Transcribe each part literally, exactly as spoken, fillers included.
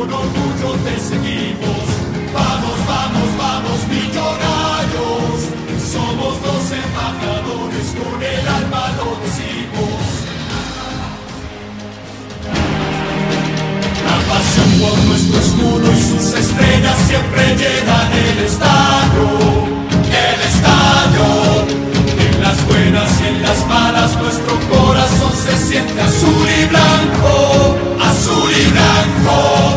con orgullo te seguimos. Vamos, vamos, vamos, Millonarios. Somos los embajadores, con el alma lo decimos. La pasión por nuestro escudo y sus estrellas siempre llenan el estadio. El estadio. En las buenas y en las malas nuestro corazón se siente azul y blanco. Azul y blanco.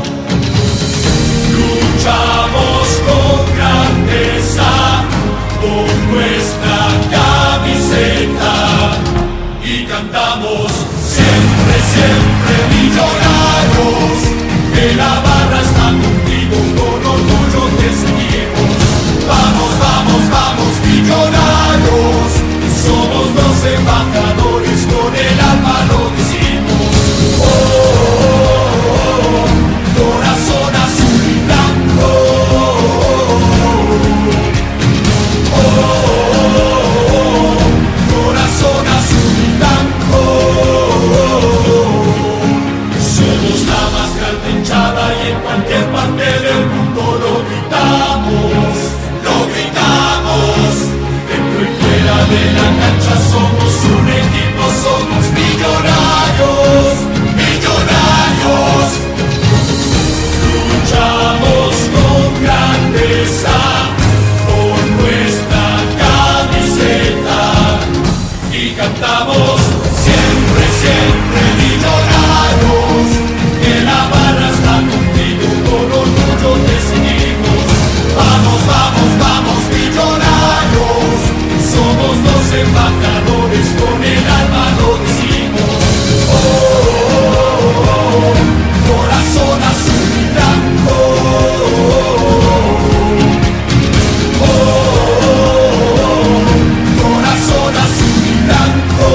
Luchamos con grandeza con nuestra camiseta y cantamos siempre, siempre Millonarios, que la barra está contigo, con orgullo te seguimos. Vamos, vamos, vamos Millonarios, somos los embajadores, con el alma lo decimos. Oh, oh, oh, oh, corazón azul y blanco. Oh, oh, oh, oh, corazón azul y blanco. Somos la más grande hinchada y en cualquier parte del mundo lo gritamos, lo gritamos. Dentro y fuera de la cancha somos un equipo, somos Millonarios, Millonarios. Luchamos con grandeza con nuestra camiseta y cantamos siempre, siempre Millonarios, que la barra está contigo, con orgullo te seguimos. Vamos, vamos, vamos Millonarios, somos los embajadores, con el alma lo decimos. Oh, oh, oh, oh, corazón azul y blanco. Oh, oh, oh, corazón azul y blanco.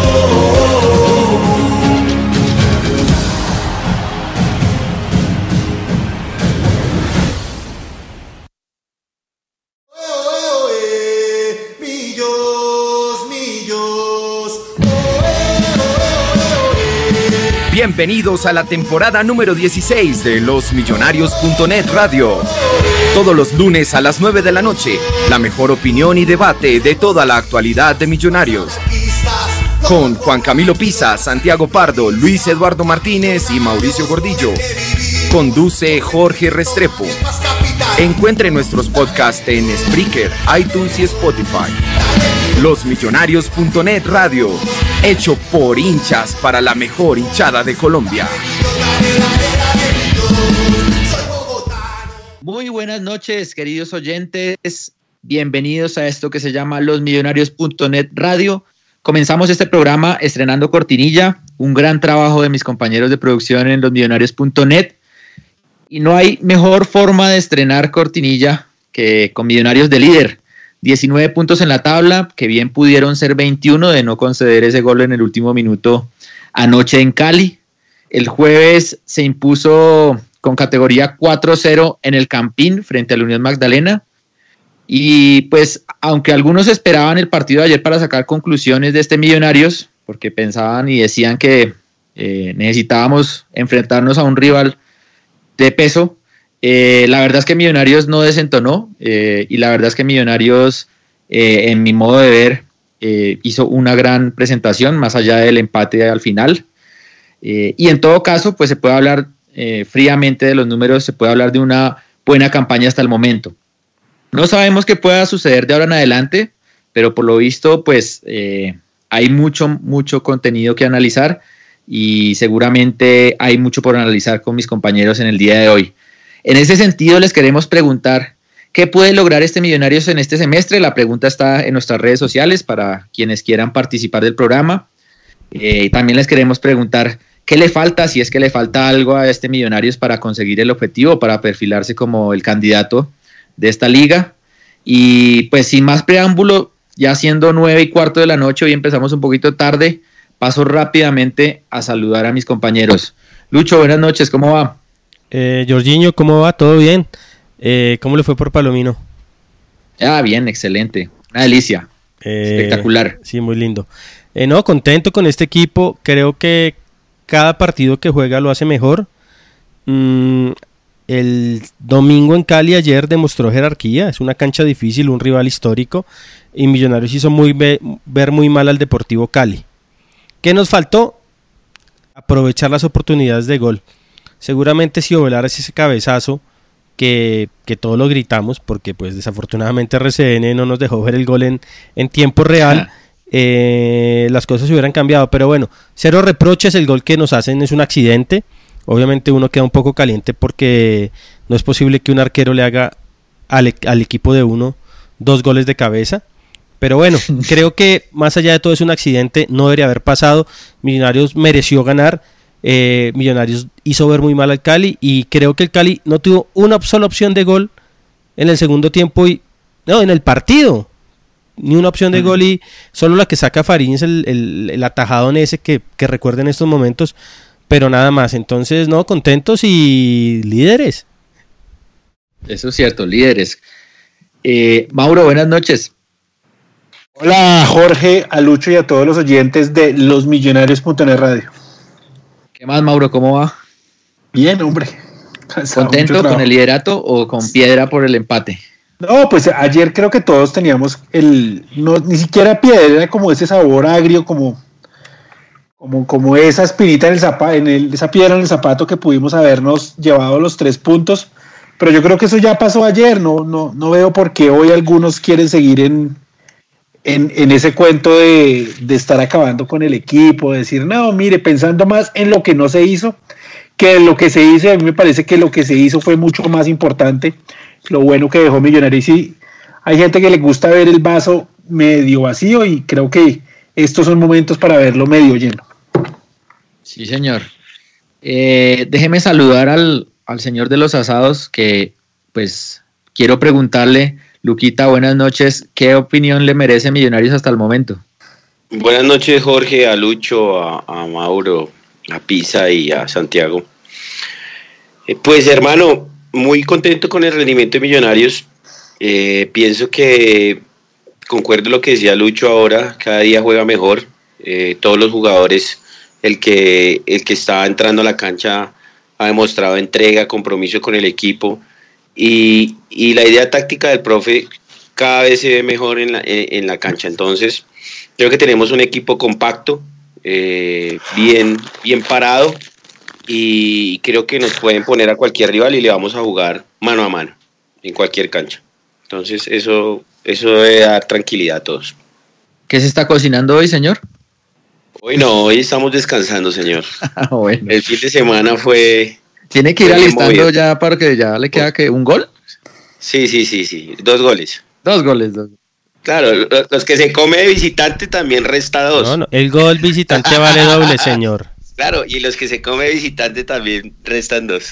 Oh, eh, millos, millos. Oh, eh, oh, eh. Bienvenidos a la temporada número dieciséis de Los Millonarios punto net Radio. Todos los lunes a las nueve de la noche, la mejor opinión y debate de toda la actualidad de Millonarios. Con Juan Camilo Pisa, Santiago Pardo, Luis Eduardo Martínez y Mauricio Gordillo. Conduce Jorge Restrepo. Encuentre nuestros podcasts en Spreaker, iTunes y Spotify. Los Millonarios punto net Radio, hecho por hinchas para la mejor hinchada de Colombia. Muy buenas noches, queridos oyentes. Bienvenidos a esto que se llama Los Millonarios punto net Radio. Comenzamos este programa estrenando cortinilla, un gran trabajo de mis compañeros de producción en Los Millonarios punto net. Y no hay mejor forma de estrenar cortinilla que con Millonarios de líder. diecinueve puntos en la tabla, que bien pudieron ser veintiuno de no conceder ese gol en el último minuto anoche en Cali. El jueves se impuso con categoría cuatro cero en el Campín frente a la Unión Magdalena. Y pues, aunque algunos esperaban el partido de ayer para sacar conclusiones de este Millonarios, porque pensaban y decían que eh, necesitábamos enfrentarnos a un rival de peso, eh, la verdad es que Millonarios no desentonó, eh, y la verdad es que Millonarios, eh, en mi modo de ver, eh, hizo una gran presentación, más allá del empate al final, eh, y en todo caso, pues se puede hablar eh, fríamente de los números, se puede hablar de una buena campaña hasta el momento. No sabemos qué pueda suceder de ahora en adelante, pero por lo visto, pues eh, hay mucho, mucho contenido que analizar, y seguramente hay mucho por analizar con mis compañeros en el día de hoy. En ese sentido, les queremos preguntar qué puede lograr este Millonarios en este semestre. La pregunta está en nuestras redes sociales para quienes quieran participar del programa. Eh, también les queremos preguntar qué le falta, si es que le falta algo a este Millonarios para conseguir el objetivo, para perfilarse como el candidato de esta liga. Y pues sin más preámbulo, ya siendo nueve y cuarto de la noche, hoy empezamos un poquito tarde, paso rápidamente a saludar a mis compañeros. Lucho, buenas noches, ¿cómo va? Eh, Jorginho, ¿cómo va? ¿Todo bien? Eh, ¿Cómo le fue por Palomino? Ah, bien, excelente, una delicia, eh, espectacular. Sí, muy lindo. Eh, no, contento con este equipo, creo que cada partido que juega lo hace mejor. Mm, el domingo en Cali ayer demostró jerarquía, es una cancha difícil, un rival histórico, y Millonarios hizo muy ve, ver muy mal al Deportivo Cali. ¿Qué nos faltó? Aprovechar las oportunidades de gol. Seguramente si Ovelar hace ese cabezazo, que, que todos lo gritamos, porque pues desafortunadamente R C N no nos dejó ver el gol en, en tiempo real, eh, las cosas hubieran cambiado, pero bueno, cero reproches, el gol que nos hacen es un accidente. Obviamente uno queda un poco caliente porque no es posible que un arquero le haga al, al equipo de uno dos goles de cabeza. Pero bueno, creo que más allá de todo es un accidente, no debería haber pasado. Millonarios mereció ganar, eh, Millonarios hizo ver muy mal al Cali y creo que el Cali no tuvo una sola opción de gol en el segundo tiempo, y no, en el partido. Ni una opción de uh-huh. gol y solo la que saca Fariñez, el, el, el atajado en ese que, que recuerda en estos momentos. Pero nada más, entonces, no, contentos y líderes. Eso es cierto, líderes. Eh, Mauro, buenas noches. Hola Jorge, a Lucho y a todos los oyentes de Los Millonarios punto net Radio. ¿Qué más, Mauro? ¿Cómo va? Bien, hombre. Cansado, ¿contento con el liderato o con piedra por el empate? No, pues ayer creo que todos teníamos el, no, ni siquiera piedra, era como ese sabor agrio, como... Como, como esa espinita en el zapato, en el, esa piedra en el zapato que pudimos habernos llevado los tres puntos, pero yo creo que eso ya pasó ayer, no, no, no veo por qué hoy algunos quieren seguir en, en, en ese cuento de, de estar acabando con el equipo, de decir, no, mire, pensando más en lo que no se hizo, que en lo que se hizo. A mí me parece que lo que se hizo fue mucho más importante, lo bueno que dejó Millonarios, y hay gente que le gusta ver el vaso medio vacío, y creo que estos son momentos para verlo medio lleno. Sí, señor. Eh, déjeme saludar al, al señor de los asados, que pues quiero preguntarle, Luquita, buenas noches, ¿qué opinión le merece Millonarios hasta el momento? Buenas noches, Jorge, a Lucho, a, a Mauro, a Pisa y a Santiago. Eh, pues hermano, muy contento con el rendimiento de Millonarios. Eh, pienso que concuerdo lo que decía Lucho ahora, cada día juega mejor, eh, todos los jugadores, el que, el que está entrando a la cancha ha demostrado entrega, compromiso con el equipo, y, y la idea táctica del profe cada vez se ve mejor en la, en, en la cancha. Entonces creo que tenemos un equipo compacto, eh, bien, bien parado, y creo que nos pueden poner a cualquier rival y le vamos a jugar mano a mano en cualquier cancha. Entonces eso... Eso debe dar tranquilidad a todos. ¿Qué se está cocinando hoy, señor? Hoy no, hoy estamos descansando, señor. Bueno. El fin de semana fue... ¿Tiene que ir alistando ya para que ya le queda que un gol? Sí, sí, sí, sí. Dos goles. Dos goles, dos. Claro, los que se come de visitante también resta dos. No, no, el gol visitante vale doble, señor. Claro, y los que se come de visitante también restan dos.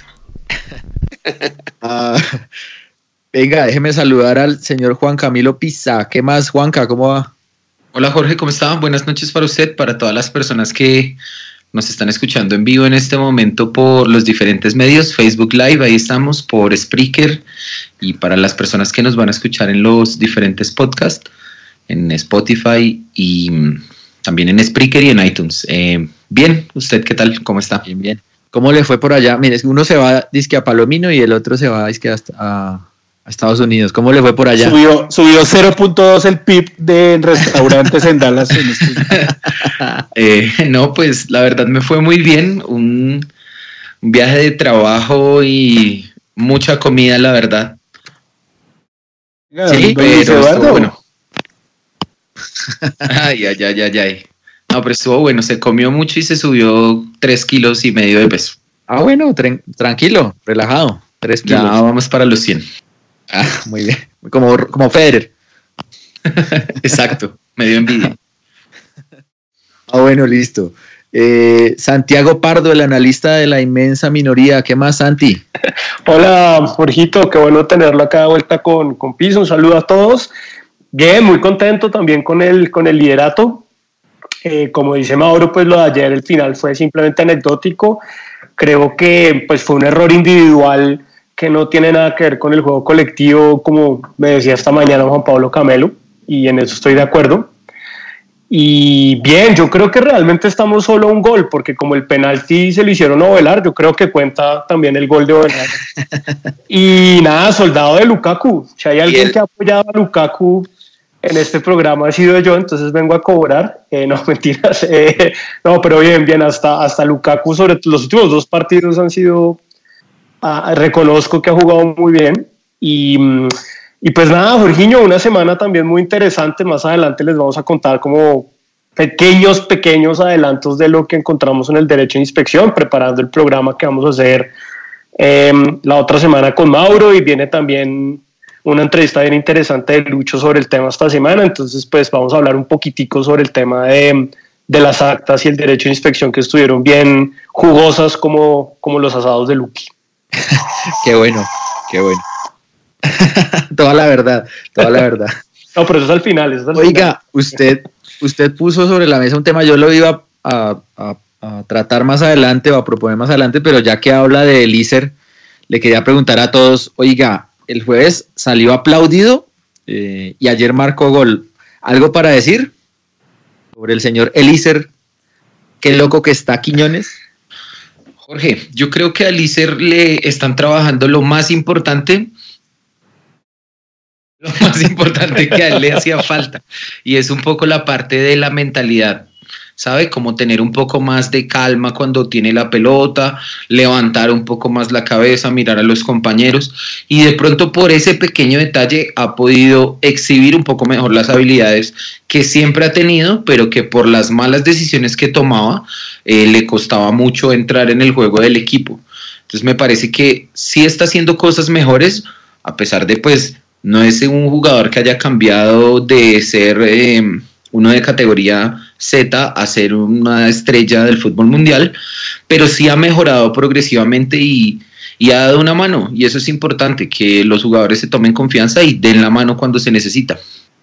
Ah... Venga, déjeme saludar al señor Juan Camilo Pisa. ¿Qué más, Juanca? ¿Cómo va? Hola, Jorge, ¿cómo está? Buenas noches para usted, para todas las personas que nos están escuchando en vivo en este momento por los diferentes medios, Facebook Live, ahí estamos, por Spreaker, y para las personas que nos van a escuchar en los diferentes podcasts, en Spotify y también en Spreaker y en iTunes. Eh, bien, ¿usted qué tal? ¿Cómo está? Bien, bien. ¿Cómo le fue por allá? Mire, uno se va dizque a Palomino y el otro se va dizque hasta a... a Estados Unidos. ¿Cómo le fue por allá? Subió, subió cero punto dos el P I B de restaurantes en Dallas. En este... eh, no, pues la verdad me fue muy bien. Un, un viaje de trabajo y mucha comida, la verdad. Sí, pero estuvo bueno. Ay, ay, ay, ay, ay. No, pero estuvo bueno. Se comió mucho y se subió tres kilos y medio de peso. Ah, bueno, tra- tranquilo, relajado. Tres kilos. Ya vamos para los cien. Ah, muy bien. Como, como Federer. Exacto, me dio envidia. Ah, bueno, listo. Eh, Santiago Pardo, el analista de la inmensa minoría. ¿Qué más, Santi? Hola, Jorgito, qué bueno tenerlo acá de vuelta con, con Piso. Un saludo a todos. Bien, muy contento también con el, con el liderato. Eh, como dice Mauro, pues lo de ayer, el final fue simplemente anecdótico. Creo que pues fue un error individual que no tiene nada que ver con el juego colectivo, como me decía esta mañana Juan Pablo Camelo, y en eso estoy de acuerdo. y bien, yo creo que realmente estamos solo a un gol, porque como el penalti se lo hicieron a Ovelar, yo creo que cuenta también el gol de Ovelar. Y nada, soldado de Lukaku. Si hay alguien que ha apoyado a Lukaku en este programa ha sido yo, entonces vengo a cobrar. Eh, no, mentiras. Eh, no, pero bien, bien, hasta, hasta Lukaku, sobre los últimos dos partidos han sido, ah, reconozco que ha jugado muy bien. Y, y pues nada, Jorginho, una semana también muy interesante. Más adelante les vamos a contar como pequeños, pequeños adelantos de lo que encontramos en el derecho de inspección, preparando el programa que vamos a hacer eh, la otra semana con Mauro, y viene también una entrevista bien interesante de Lucho sobre el tema esta semana. Entonces pues vamos a hablar un poquitico sobre el tema de, de las actas y el derecho de inspección, que estuvieron bien jugosas como, como los asados de Luqui. Qué bueno, qué bueno. Toda la verdad, toda la verdad. No, pero eso es al final. Eso es al Oiga, final. usted, usted puso sobre la mesa un tema, yo lo iba a, a, a tratar más adelante o a proponer más adelante, pero ya que habla de Eliezer, le quería preguntar a todos, oiga, el jueves salió aplaudido eh, y ayer marcó gol. ¿Algo para decir sobre el señor Eliezer? Qué loco que está Quiñones. Jorge, yo creo que a Eliezer le están trabajando lo más importante, lo más importante que a él le hacía falta, y es un poco la parte de la mentalidad, ¿sabe? Como tener un poco más de calma cuando tiene la pelota, levantar un poco más la cabeza, mirar a los compañeros, y de pronto por ese pequeño detalle ha podido exhibir un poco mejor las habilidades que siempre ha tenido, pero que por las malas decisiones que tomaba eh, le costaba mucho entrar en el juego del equipo. Entonces me parece que sí está haciendo cosas mejores, a pesar de pues no es un jugador que haya cambiado de ser eh, uno de categoría Z a ser una estrella del fútbol mundial, pero sí ha mejorado progresivamente y, y ha dado una mano, y eso es importante, que los jugadores se tomen confianza y den la mano cuando se necesita.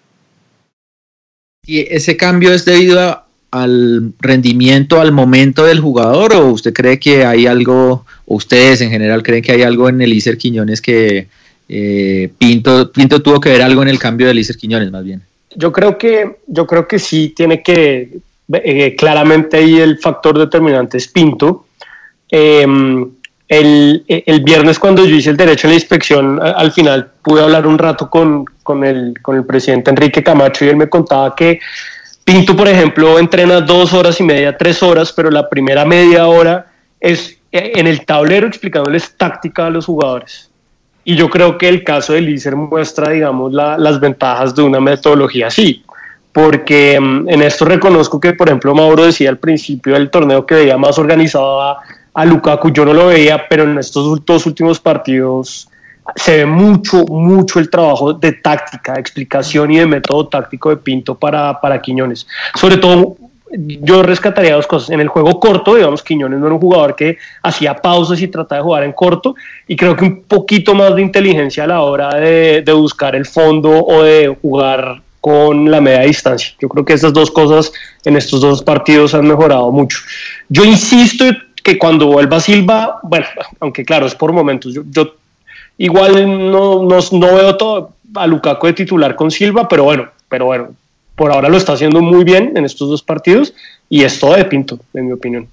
¿Y ese cambio es debido a, al rendimiento, al momento del jugador, o usted cree que hay algo, o ustedes en general creen que hay algo en Eliezer Quiñones que eh, Pinto, Pinto tuvo que ver algo en el cambio de Eliezer Quiñones más bien? Yo creo que, yo creo que sí tiene que, eh, claramente ahí el factor determinante es Pinto. Eh, el, el viernes cuando yo hice el derecho a la inspección, al final pude hablar un rato con, con, el, con el presidente Enrique Camacho, y él me contaba que Pinto, por ejemplo, entrena dos horas y media, tres horas, pero la primera media hora es en el tablero explicándoles táctica a los jugadores. Y yo creo que el caso de Eliezer muestra, digamos, la, las ventajas de una metodología así, porque um, en esto reconozco que, por ejemplo, Mauro decía al principio del torneo que veía más organizado a, a Lukaku. Yo no lo veía, pero en estos dos últimos partidos se ve mucho, mucho el trabajo de táctica, de explicación y de método táctico de Pinto para, para Quiñones. Sobre todo, yo rescataría dos cosas. En el juego corto, digamos, Quiñones no era un jugador que hacía pausas y trataba de jugar en corto, y creo que un poquito más de inteligencia a la hora de, de buscar el fondo o de jugar con la media distancia. Yo creo que estas dos cosas en estos dos partidos han mejorado mucho. Yo insisto que cuando vuelva Silva, bueno, aunque claro, es por momentos, yo, yo igual no, no, no veo todo a Lukaku de titular con Silva, pero bueno, pero bueno, por ahora lo está haciendo muy bien en estos dos partidos, y es todo de Pinto, en mi opinión.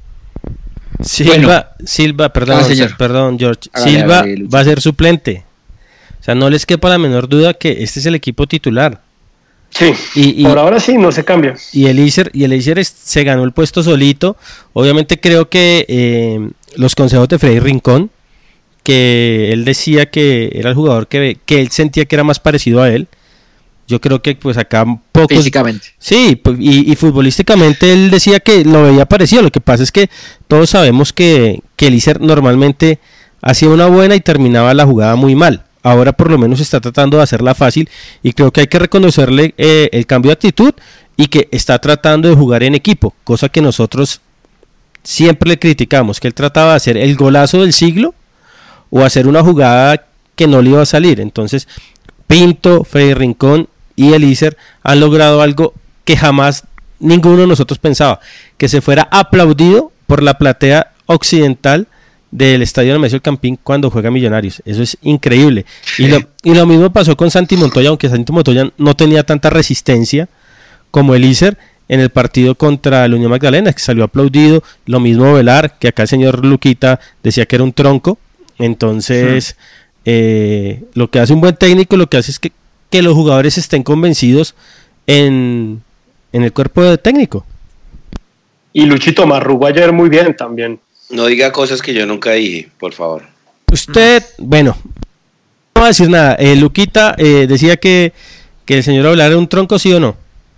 Silva, bueno. Silva, perdón, ah, señor. perdón, George. Hágale, Silva hágale, va a ser suplente. O sea, no les quepa la menor duda que este es el equipo titular. Sí, y, y, por ahora sí, no se cambia. Y Eliezer, y Eliezer se ganó el puesto solito. Obviamente creo que eh, los consejos de Freddy Rincón, que él decía que era el jugador que, que él sentía que era más parecido a él. Yo creo que pues acá pocos... Físicamente. Sí, y, y futbolísticamente él decía que lo veía parecido. Lo que pasa es que todos sabemos que, que Eliezer normalmente hacía una buena y terminaba la jugada muy mal. Ahora por lo menos está tratando de hacerla fácil, y creo que hay que reconocerle eh, el cambio de actitud, y que está tratando de jugar en equipo, cosa que nosotros siempre le criticamos, que él trataba de hacer el golazo del siglo o hacer una jugada que no le iba a salir. Entonces Pinto, Freddy Rincón y Eliezer han logrado algo que jamás ninguno de nosotros pensaba, que se fuera aplaudido por la platea occidental del estadio Nemesio El Campín cuando juega Millonarios. Eso es increíble. Sí. Y, lo, y lo mismo pasó con Santi Montoya, aunque Santi Montoya no tenía tanta resistencia como Eliezer. en el partido contra el Unión Magdalena, que salió aplaudido, lo mismo Velar, que acá el señor Luquita decía que era un tronco. Entonces, sí. eh, lo que hace un buen técnico, lo que hace es que, que los jugadores estén convencidos en, en el cuerpo de técnico. Y Luchito Marrugo ayer muy bien también. No diga cosas que yo nunca dije, por favor. Usted, bueno, no va a decir nada. Eh, Luquita eh, decía que, que el señor Velar era un tronco, ¿sí o no?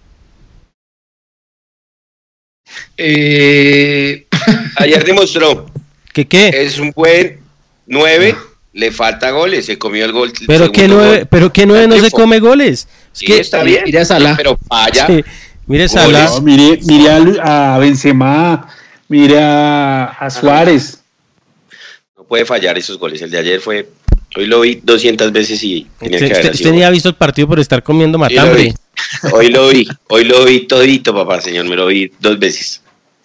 Eh, ayer demostró ¿Que qué? Es un buen nueve, le falta goles, se comió el gol. El pero que nueve, gol. pero que nueve no se come goles. Es Sí, que está bien, mire a Salah. pero falla. Sí, mire Salah. No, mire, mire a, a Benzema, mire a, a Suárez. No puede fallar esos goles. El de ayer fue, hoy lo vi doscientas veces y tenía Usted, que haber usted sido ni gol. ha visto el partido por estar comiendo Sí, lo vi. matambre. Hoy lo vi, hoy lo vi todito, papá, señor, me lo vi dos veces.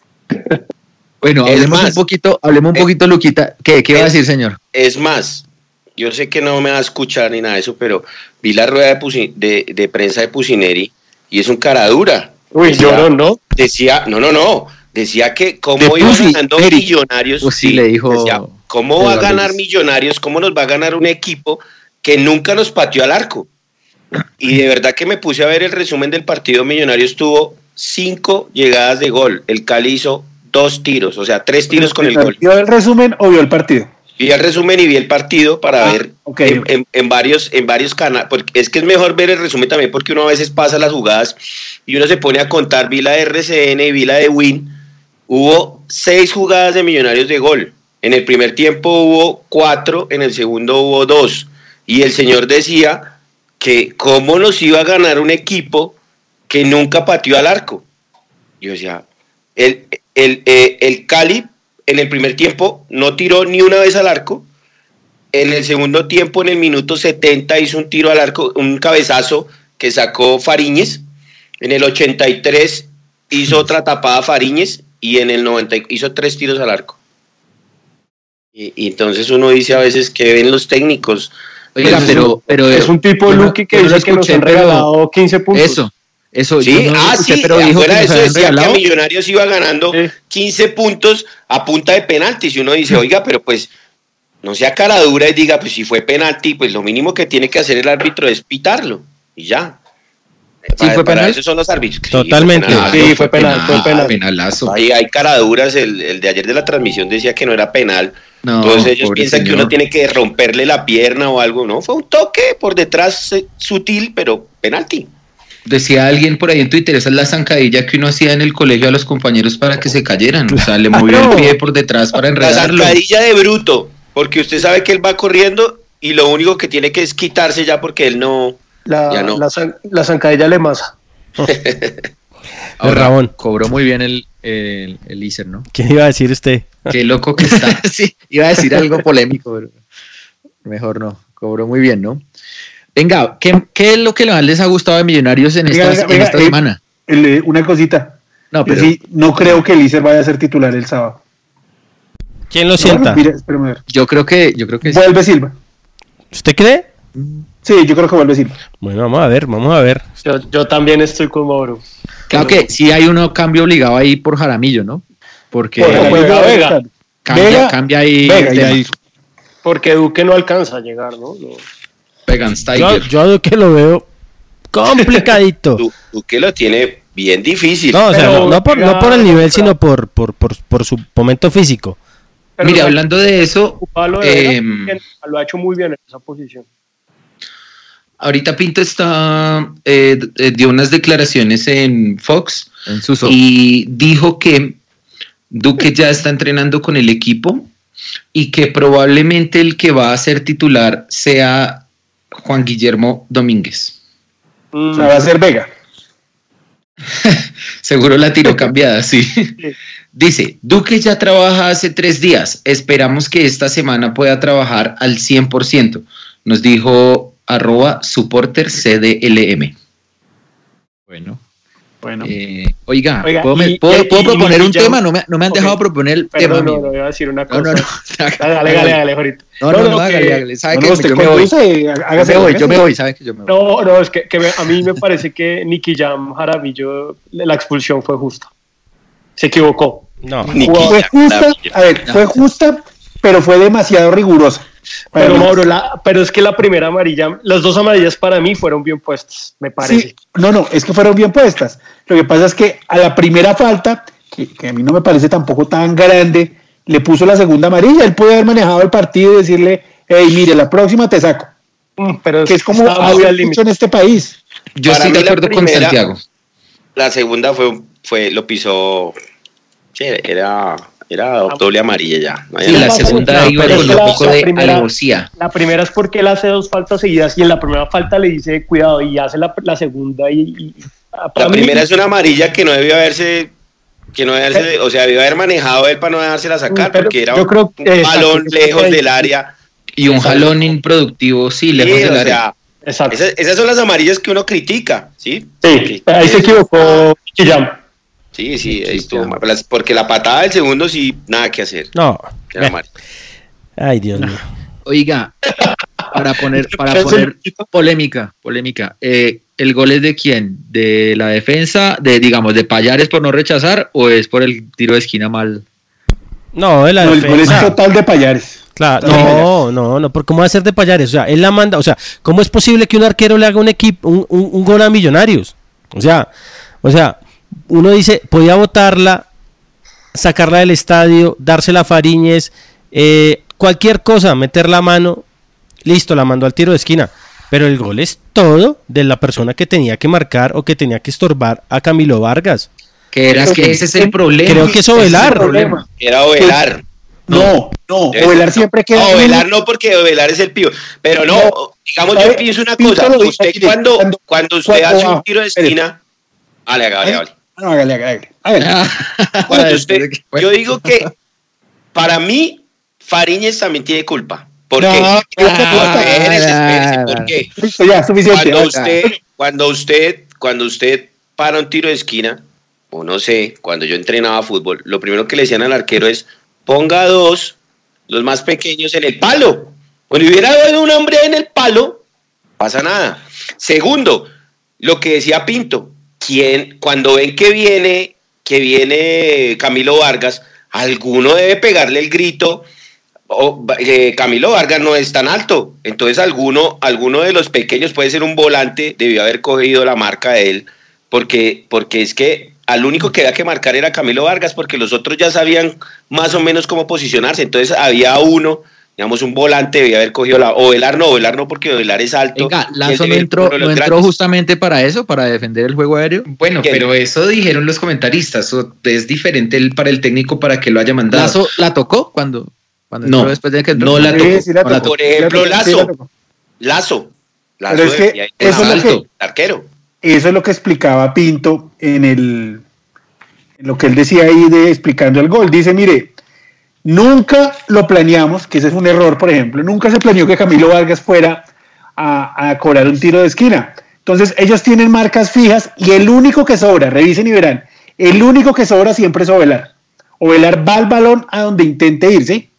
Bueno, Es hablemos más, un poquito, hablemos un eh, poquito, Luquita. ¿Qué, qué iba a es- decir, señor? Es más, yo sé que no me va a escuchar ni nada de eso, pero vi la rueda de, Pusi- de, de prensa de Pusineri y es un cara dura. Uy, Decía- llorón, ¿no? Decía, no, no, no, decía que De cómo iba Pusi, ganando Eri. Millonarios. Pues sí, le dijo decía, ¿cómo va a Eduardo ganar Luis. Millonarios? ¿Cómo nos va a ganar un equipo que nunca nos pateó al arco? Y de verdad que me puse a ver el resumen del partido. Millonarios tuvo cinco llegadas de gol. El Cali hizo dos tiros, o sea, tres tiros con el gol. ¿Vio el resumen o vio el partido? Vi el resumen y vi el partido para Ah, ver ok. en, en- en varios, en varios canales, porque es que es mejor ver el resumen también porque uno a veces pasa las jugadas y uno se pone a contar. Vi la de R C N, vi la de Win, hubo seis jugadas de Millonarios de gol. En el primer tiempo hubo cuatro, en el segundo hubo dos. Y el señor decía que cómo nos iba a ganar un equipo que nunca pateó al arco. Yo decía, el, el, eh, el Cali en el primer tiempo no tiró ni una vez al arco. En el segundo tiempo, en el minuto setenta, hizo un tiro al arco, un cabezazo que sacó Fariñez. En el ochenta y tres hizo otra tapada Fariñez y en el noventa hizo tres tiros al arco. Y, y entonces uno dice a veces que ven los técnicos. Oiga, Pues, pero, pero Es un tipo yo no- Luqui que yo no lo dice que nos escuché, han pero regalado quince puntos. Eso, eso. Sí, yo no lo ah, escuché, sí, pero dijo afuera que de nos eso habían decía regalado. que Millonarios iba ganando Sí. quince puntos a punta de penaltis. Y uno dice, oiga, pero pues no sea cara dura y diga, pues si fue penalti, pues lo mínimo que tiene que hacer el árbitro es pitarlo. Y ya. para, fue para penal? eso son los árbitros. Sí, Totalmente. fue penal. Sí, fue penal, fue penal. Penalazo. Ahí hay caraduras. El, el de ayer de la transmisión decía que no era penal. No, Entonces ellos pobre piensan que señor. uno tiene que romperle la pierna o algo. No, fue un toque por detrás eh, sutil, pero penalti. Decía alguien por ahí en Twitter, esa es la zancadilla que uno hacía en el colegio a los compañeros para que se cayeran. O sea, le movió el pie por detrás para La enredarlo. zancadilla de bruto, porque usted sabe que él va corriendo y lo único que tiene que es quitarse ya porque él no... La, Ya no. la, zan- la zancadilla le masa. Ahora, Rabón. cobró muy bien el, el, el Iser, ¿no? ¿Qué iba a decir usted? Qué loco que está. Sí, iba a decir algo polémico, pero mejor no. Cobró muy bien, ¿no? Venga, ¿qué, qué es lo que más les ha gustado de Millonarios en Venga, esta, venga, en venga, esta eh, semana? El, eh, una cosita. No, Yo pero sí, no creo que Elícer vaya a ser titular el sábado. ¿Quién lo sienta? No, mire, espérame a ver. yo creo que, yo creo que sí. Vuelve Silva. ¿Usted cree? Sí, yo creo que vuelve Silva. Bueno, vamos a ver, vamos a ver. Yo, yo también estoy con Mauro. Claro que sí hay uno cambio obligado ahí por Jaramillo, ¿no? Porque Por Jaramillo. Vega, Vega. Vega. cambia, Vega, cambia ahí Vega, el y tema. ahí- Porque Duque no alcanza a llegar, ¿no? No. Pegan Yo, Tiger. yo a que lo veo complicadito. Tú, tú que lo tiene bien difícil. No, o sea, Pero no, no por, no por el Vega- nivel, sino por, por, por, por su momento físico. Pero Mira, no, hablando de eso, Pablo de Vega, em, que lo ha hecho muy bien en esa posición. ahorita Pinto está eh, eh, dio unas declaraciones en Fox En Suso. y dijo que Duque ya está entrenando con el equipo y que probablemente el que va a ser titular sea Juan Guillermo Domínguez. O sea, va a ser Vega. Seguro la tiró cambiada, sí. Dice, Duque ya trabaja hace tres días. Esperamos que esta semana pueda trabajar al cien por ciento. Nos dijo arroba supporter C D L M. Bueno. Bueno. Eh, oiga, Oiga, ¿puedo, me- y- puedo- y- puedo y- proponer y un ya- tema? No me, no me han Ok. dejado proponer el tema. Perdón, no, amigo. no, voy a decir una No, cosa. no, no. Dale, dale, dale, dale, ahorita. No, no, no, que- hágale, hágale. ¿Sabe No, qué? no, usted Yo me voy. conduce, Yo hágase me voy, lo yo que me sea. voy, ¿sabe que yo me voy? No, no, es que, que me- a mí me parece que Nicky Jam Jaramillo, la expulsión fue justa. Se equivocó. No. Ni Wow. Fue quita, justa, maravilla. a ver, fue justa, pero fue demasiado rigurosa. Para Pero mí. Mauro, la, pero es que la primera amarilla, las dos amarillas para mí fueron bien puestas, me parece. Sí, no, no, es que fueron bien puestas. Lo que pasa es que a la primera falta, que, que a mí no me parece tampoco tan grande, le puso la segunda amarilla. Él puede haber manejado el partido y decirle, hey, mire, la próxima te saco. Mm, Pero Que es como estaba muy al hace límite. mucho en este país. Yo Para estoy de mí la acuerdo con primera- Santiago. La segunda fue, fue lo pisó. Sí, era, era doble amarilla ya. No había Sí, nada la que hacer. segunda No, iba pero con es que un la- poco la de primera- alevosía. La primera es porque él hace dos faltas seguidas y en la primera falta le dice cuidado y hace la, la segunda y, y- La para mí- primera es una amarilla que no debió haberse, que no debió haberse, o sea, debió haber manejado él para no dejársela sacar, Pero porque era yo un, creo un que- balón exacto, lejos que- del área. Y un jalón improductivo, sí, lejos Sí, del o área. sea, Exacto. esas, esas son las amarillas que uno critica, ¿sí? Sí, Porque- ahí se equivocó Nicky Jam. Sí, sí, ahí estuvo mal. Las- porque la patada del segundo sí, nada que hacer. No. Era amarilla. Ay, Dios mío. Oiga, para poner, para poner polémica, polémica. eh, ¿El gol es de quién? ¿De la defensa? De, digamos, de Payares por no rechazar o es por el tiro de esquina mal? No, de la No, el gol es defensa. total de Payares. Claro, Total de no, no, no, porque ¿cómo va a ser de Payares? O sea, él la manda, o sea, ¿cómo es posible que un arquero le haga un equipo, un, un- un gol a Millonarios? O sea, o sea, uno dice, podía botarla, sacarla del estadio, dársela a Fariñez, eh, cualquier cosa, meter la mano, listo, la mandó al tiro de esquina. Pero el gol es todo de la persona que tenía que marcar o que tenía que estorbar a Camilo Vargas. Que era que ese es el problema. Creo que es Ese Ovelar. el problema. Era Ovelar. No, no, Debe Ovelar ser- siempre queda. No, Ovelar no, porque Ovelar es el pío. Pero no, No, digamos, ¿sabe? yo pienso una Pinto cosa. lo dijo, Usted mire, cuando, cuando- cuando usted cuando hace va- un tiro de espere. esquina. Vale, hágale, hágale. No, hágale, hágale, hágale. Cuando usted, yo digo que para mí, Fariñez también tiene culpa. ¿Por No, qué? no, Ah, espérese, espérese, no, ¿por no. qué? Listo, ya, suficiente. Cuando ya. usted, cuando usted, cuando usted para un tiro de esquina, o no sé, cuando yo entrenaba fútbol, lo primero que le decían al arquero es ponga dos, los más pequeños en el palo. Cuando hubiera un hombre en el palo, pasa nada. Segundo, lo que decía Pinto, quien, cuando ven que viene, que viene Camilo Vargas, alguno debe pegarle el grito. O, eh, Camilo Vargas no es tan alto, entonces alguno, alguno de los pequeños puede ser un volante, debió haber cogido la marca de él, porque, porque es que al único que había que marcar era Camilo Vargas, porque los otros ya sabían más o menos cómo posicionarse, entonces había uno, digamos un volante, debía haber cogido la, Ovelar no, Ovelar no, porque Ovelar es alto. Venga, y él Lazo no debe ser entró, uno de los no entró grandes. justamente para eso, para defender el juego aéreo. Bueno, ¿Quién? pero eso dijeron los comentaristas. o es diferente el- para el técnico para que lo haya mandado. Lazo la tocó cuando, cuando No, entró después de que entró. no la Sí, tocó. sí la No la tocó, Por sí la ejemplo, tocó, sí la Lazo, tocó. Lazo, Lazo Pero es que debería ir eso más es lo que- alto, el arquero. Eso es lo que explicaba Pinto en el en lo que él decía ahí de explicando el gol. Dice, mire, nunca lo planeamos, que ese es un error, por ejemplo, nunca se planeó que Camilo Vargas fuera a, a cobrar un tiro de esquina. Entonces ellos tienen marcas fijas y el único que sobra, revisen y verán, el único que sobra siempre es Ovelar. Ovelar va al balón a donde intente irse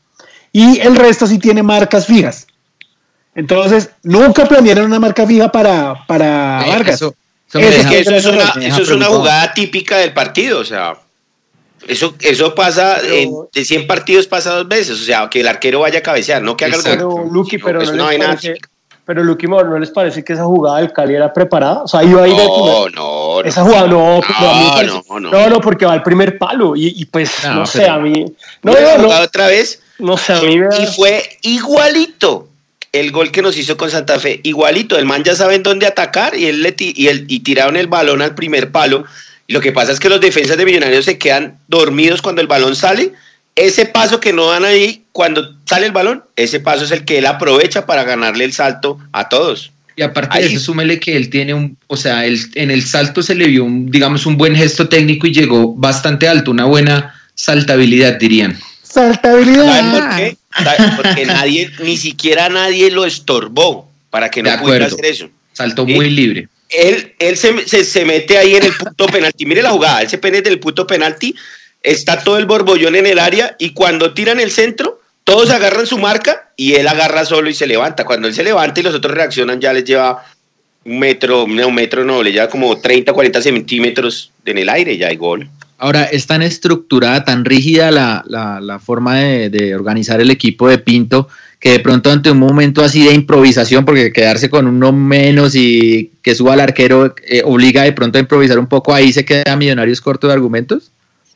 y el resto sí tiene marcas fijas. Entonces, nunca planearon una marca fija para, para Eh, Vargas. eso- eso me Ese Es deja- que eso es me una, deja eso es una preocupado. jugada típica del partido, o sea, eso, eso pasa, Pero- en, de cien partidos pasa dos veces, o sea, que el arquero vaya a cabecear, no que haga el Exacto. gol. Pero Luqui, No, pero es no una les vaina parece, típica. pero Luqui, Mauro, ¿no les parece que esa jugada del Cali era preparada? O sea, iba a ir al No, primer- no, no. esa jugada no, pero a mí me No, parece- no, no. no, no, porque va al primer palo y, y pues No, no, sé, pero- a mí no, Hubiera no, jugado no, otra vez no sé, a mí me da- y fue igualito el gol que nos hizo con Santa Fe, igualito, el man ya sabe en dónde atacar y él le ti- y, el, y tiraron el balón al primer palo. Y lo que pasa es que los defensas de Millonarios se quedan dormidos cuando el balón sale. Ese paso que no dan ahí cuando sale el balón, ese paso es el que él aprovecha para ganarle el salto a todos. Y aparte Ahí- de eso, súmele que él tiene un, o sea, él, en el salto se le vio, un, digamos, un buen gesto técnico y llegó bastante alto, una buena saltabilidad, dirían. Saltabilidad. ¿Saben por qué? ¿Saben? Porque nadie, ni siquiera nadie lo estorbó para que De no pudiera acuerdo. hacer eso. Saltó Sí. muy libre. él, él se, se, se mete ahí en el punto penalti. Mire la jugada, él se pone del punto penalti, está todo el borbollón en el área y cuando tiran el centro, todos agarran su marca y él agarra solo y se levanta. Cuando él se levanta y los otros reaccionan, ya les lleva un metro, no, un metro no, le lleva como treinta, cuarenta centímetros en el aire, ya hay gol. Ahora, es tan estructurada, tan rígida la, la, la forma de, de organizar el equipo de Pinto, que de pronto ante un momento así de improvisación, porque quedarse con uno menos y que suba al arquero eh, obliga de pronto a improvisar un poco, ahí se queda Millonarios corto de argumentos.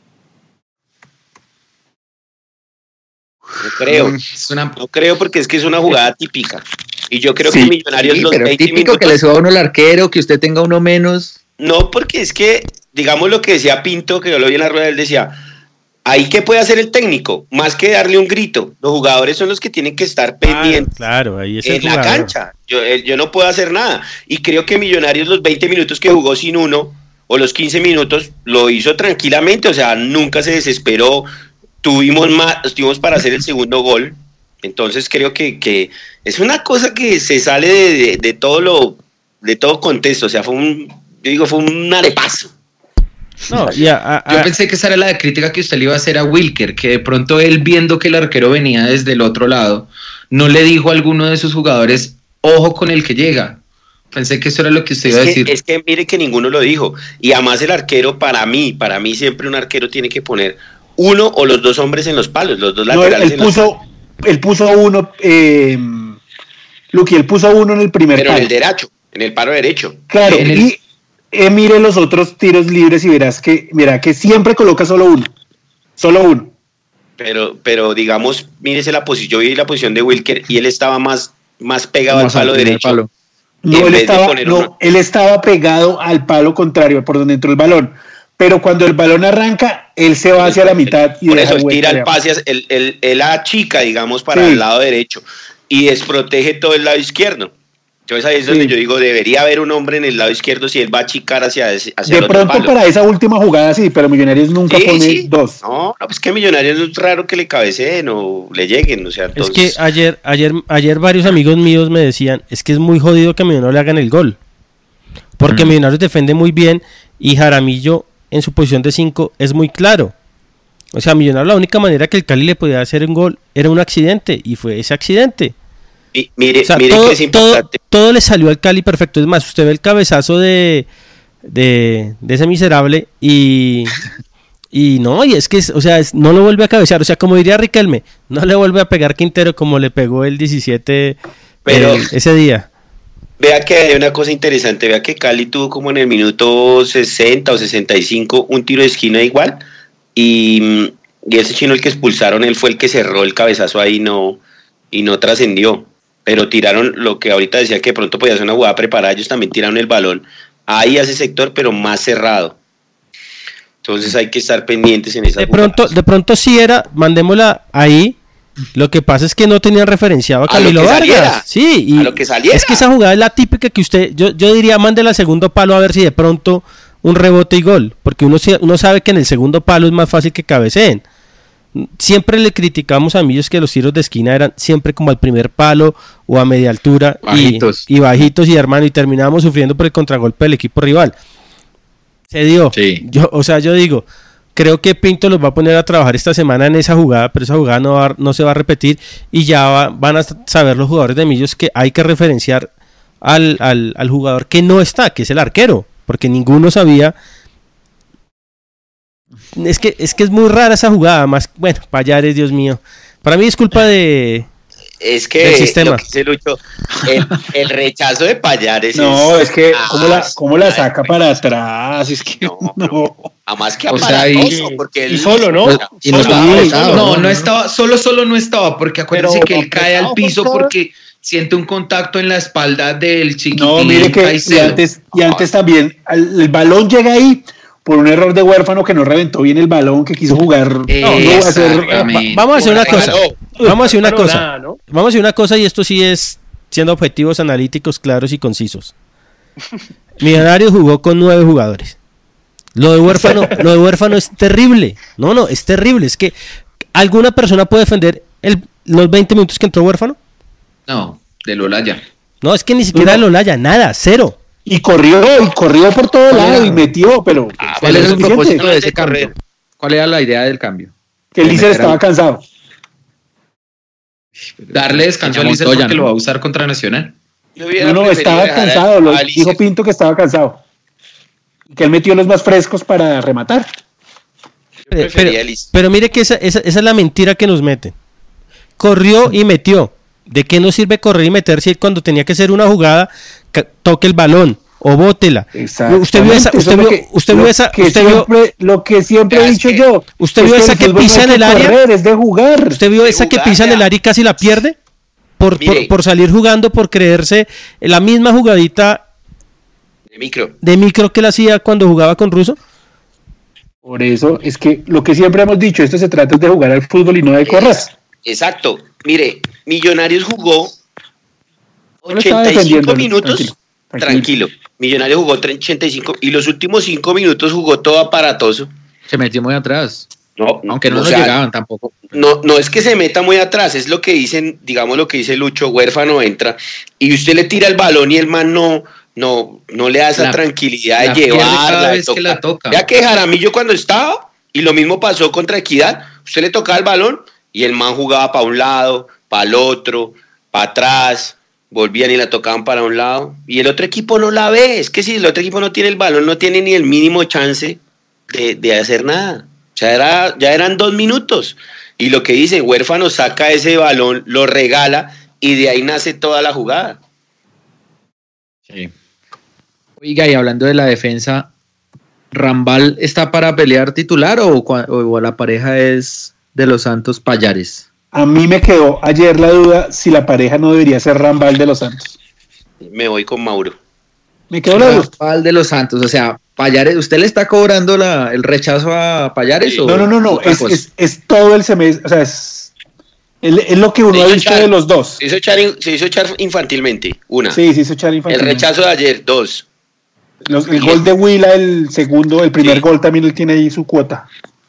No creo, es una... no creo porque es que es una jugada típica. Y yo creo sí, que Millonarios sí, los pero veinte típico minutos... que le suba uno al arquero, que usted tenga uno menos. No, porque es que, digamos lo que decía Pinto, que yo lo vi en la rueda, él decía, ahí qué puede hacer el técnico, más que darle un grito. Los jugadores son los que tienen que estar pendientes claro, claro, ahí es el en la jugador. cancha. Yo, yo no puedo hacer nada. Y creo que Millonarios los veinte minutos que jugó sin uno, o los quince minutos, lo hizo tranquilamente, o sea, nunca se desesperó. Tuvimos más, tuvimos para hacer el segundo gol. Entonces creo que, que es una cosa que se sale de, de, de todo lo, de todo contexto. O sea, fue un, yo digo, fue un arepazo. No, ya, a, a, Yo pensé que esa era la crítica que usted le iba a hacer a Wilker, que de pronto él, viendo que el arquero venía desde el otro lado, no le dijo a alguno de sus jugadores, ojo con el que llega. Pensé que eso era lo que usted es iba a que, decir. Es que mire que ninguno lo dijo. Y además el arquero, para mí, para mí siempre un arquero tiene que poner uno o los dos hombres en los palos, los dos No, laterales. él, en puso, los... él puso uno, eh, Luqui, él puso uno en el primer Pero palo. en el derecho, en el paro derecho. Claro, en el... y eh, mire los otros tiros libres y verás que, mira, que siempre coloca solo uno. Solo uno. Pero, pero digamos, mírese la posición, yo vi la posición de Wilker y él estaba más, más pegado Más al palo al primer derecho. palo. No, En él vez de estaba, poner no uno. él estaba pegado al palo contrario, por donde entró el balón. Pero cuando el balón arranca, él se va hacia la mitad y Por deja eso él hueco tira de el abajo. pase, hacia- él, él, él achica, digamos, para Sí. el lado derecho y desprotege todo el lado izquierdo. Entonces ahí es donde Sí. yo digo, debería haber un hombre en el lado izquierdo si él va a achicar hacia, ese- hacia De el otro pronto palo. para esa última jugada sí, pero Millonarios nunca Sí, pone sí. dos. No, no, pues que Millonarios es raro que le cabeceen o le lleguen, o sea, es entonces... que ayer, ayer, ayer varios amigos míos me decían, es que es muy jodido que a Millonarios le hagan el gol. Porque Mm. Millonarios defiende muy bien y Jaramillo en su posición de cinco es muy claro. O sea, Millonarios la única manera que el Cali le podía hacer un gol era un accidente y fue ese accidente. Mi- mire, O sea, mire todo, que es todo, importante. todo le salió al Cali perfecto. Es más, usted ve el cabezazo de, de, de ese miserable y, y no, y es que, es- o sea, es- no lo vuelve a cabecear. O sea, como diría Riquelme, no le vuelve a pegar Quintero como le pegó el diecisiete Pero- eh, ese día. Vea que hay una cosa interesante, vea que Cali tuvo como en el minuto sesenta o sesenta y cinco un tiro de esquina igual y, y ese chino el que expulsaron, él fue el que cerró el cabezazo ahí no, y no trascendió, pero tiraron lo que ahorita decía que de pronto podía ser una jugada preparada, ellos también tiraron el balón ahí a ese sector pero más cerrado, entonces hay que estar pendientes en esa De pronto, de pronto sí era, mandémosla ahí. Lo que pasa es que no tenían referenciado a A lo Camilo que Vargas. saliera. Sí, y A lo que saliera. es que esa jugada es la típica que usted, yo, yo diría, mándela al segundo palo a ver si de pronto un rebote y gol, porque uno, se- uno sabe que en el segundo palo es más fácil que cabeceen. Siempre le criticamos a Millos que los tiros de esquina eran siempre como al primer palo o a media altura y- Bajitos. Y, bajitos y hermano, y terminábamos sufriendo por el contragolpe del equipo rival. Se dio. Sí. Yo, o sea, yo digo, creo que Pinto los va a poner a trabajar esta semana en esa jugada, pero esa jugada no, va- no se va a repetir y ya va- van a saber los jugadores de Millos que hay que referenciar al, al, al jugador que no está, que es el arquero, porque ninguno sabía. Es que es que es muy rara esa jugada, más bueno, Payares, Dios mío. Para mí es culpa de es que del sistema. lo que dice Lucho, el, el rechazo de Payares No, es que cómo la, Ah, cómo la ay, saca para atrás, es que No, no. a más que O sea, aparatoso, y- porque y él- solo, ¿no? Y no Solo, estaba solo, pesado. No, no estaba, solo, solo no estaba, porque acuérdense Pero que él cae al apretado piso por todo. porque siente un contacto en la espalda del chiquitín. No, mire que y Caicedo. antes, y antes también al- el balón llega ahí por un error de Huérfano que no reventó bien el balón, que quiso jugar. No, no va a hacer- Exactamente. Va- vamos a hacer una Por cosa. regaló. Vamos a hacer una Pero cosa. nada, ¿no? Vamos a hacer una cosa y esto sí es siendo objetivos, analíticos, claros y concisos. Millonarios jugó con nueve jugadores. Lo de huérfano, lo de huérfano es terrible. No, no, es terrible. Es que alguna persona puede defender el, los veinte minutos que entró huérfano. No, de Lola ya. No, es que ni siquiera No. lo Olaya, nada, cero. Y corrió, y corrió por todo lado y metió, pero ah, ¿cuál es el propósito de ese cambio? ¿Cuál era la idea del cambio? Que el Lícer estaba cansado. Darle descanso a Lícer porque lo va a usar contra Nacional. No, no, estaba cansado, lo dijo Pinto que estaba cansado. Y que él metió los más frescos para rematar. Pero, pero, pero mire que esa, esa, esa es la mentira que nos meten. Corrió y metió. ¿De qué nos sirve correr y meter si cuando tenía que hacer una jugada toque el balón o bótela? Usted vio esa, usted vio, usted vio esa, que usted siempre, vio lo que siempre he dicho yo. Usted vio esa que pisa en el área. Correr, es de jugar. Usted vio esa que pisa en el área y casi la pierde por, por, por salir jugando, por creerse la misma jugadita de micro, de micro que la hacía cuando jugaba con Russo. Por eso es que lo que siempre hemos dicho, esto se trata de jugar al fútbol y no de correr. Exacto. Mire, Millonarios jugó ochenta y cinco minutos, tranquilo, tranquilo. tranquilo. Millonarios jugó ochenta y cinco y los últimos cinco minutos jugó todo aparatoso. Se metió muy atrás. No, aunque no o nos sea, llegaban tampoco. No, no es que se meta muy atrás, es lo que dicen, digamos lo que dice Lucho, Huérfano entra y usted le tira el balón y el man no, no, no le da esa la, la tranquilidad de llevarla. Vez que la toca. Vea que Jaramillo cuando estaba, y lo mismo pasó contra Equidad, usted le tocaba el balón y el man jugaba para un lado, para el otro, para atrás, volvían y la tocaban para un lado, y el otro equipo no la ve. Es que si el otro equipo no tiene el balón, no tiene ni el mínimo chance de, de hacer nada. O sea, era, ya eran dos minutos. Y lo que dice, Huérfano saca ese balón, lo regala, y de ahí nace toda la jugada. Sí. Oiga, y hablando de la defensa, ¿Rambal está para pelear titular o, o la pareja es de los Santos Payares? A mí me quedó ayer la duda si la pareja no debería ser Rambal de los Santos. Me voy con Mauro. Me quedó la duda. Rambal de los Santos, o sea, Payares, ¿usted le está cobrando la, el rechazo a Payares? Sí. O no, no, no, no, es, es, es todo el semestre, o sea, es, es, es lo que uno ha visto echar, de los dos. Se hizo, echar, se hizo echar infantilmente, una. Sí, se hizo echar infantilmente. El rechazo de ayer, dos. Los, el gol de Huila, el segundo, el primer sí. gol también él tiene ahí su cuota.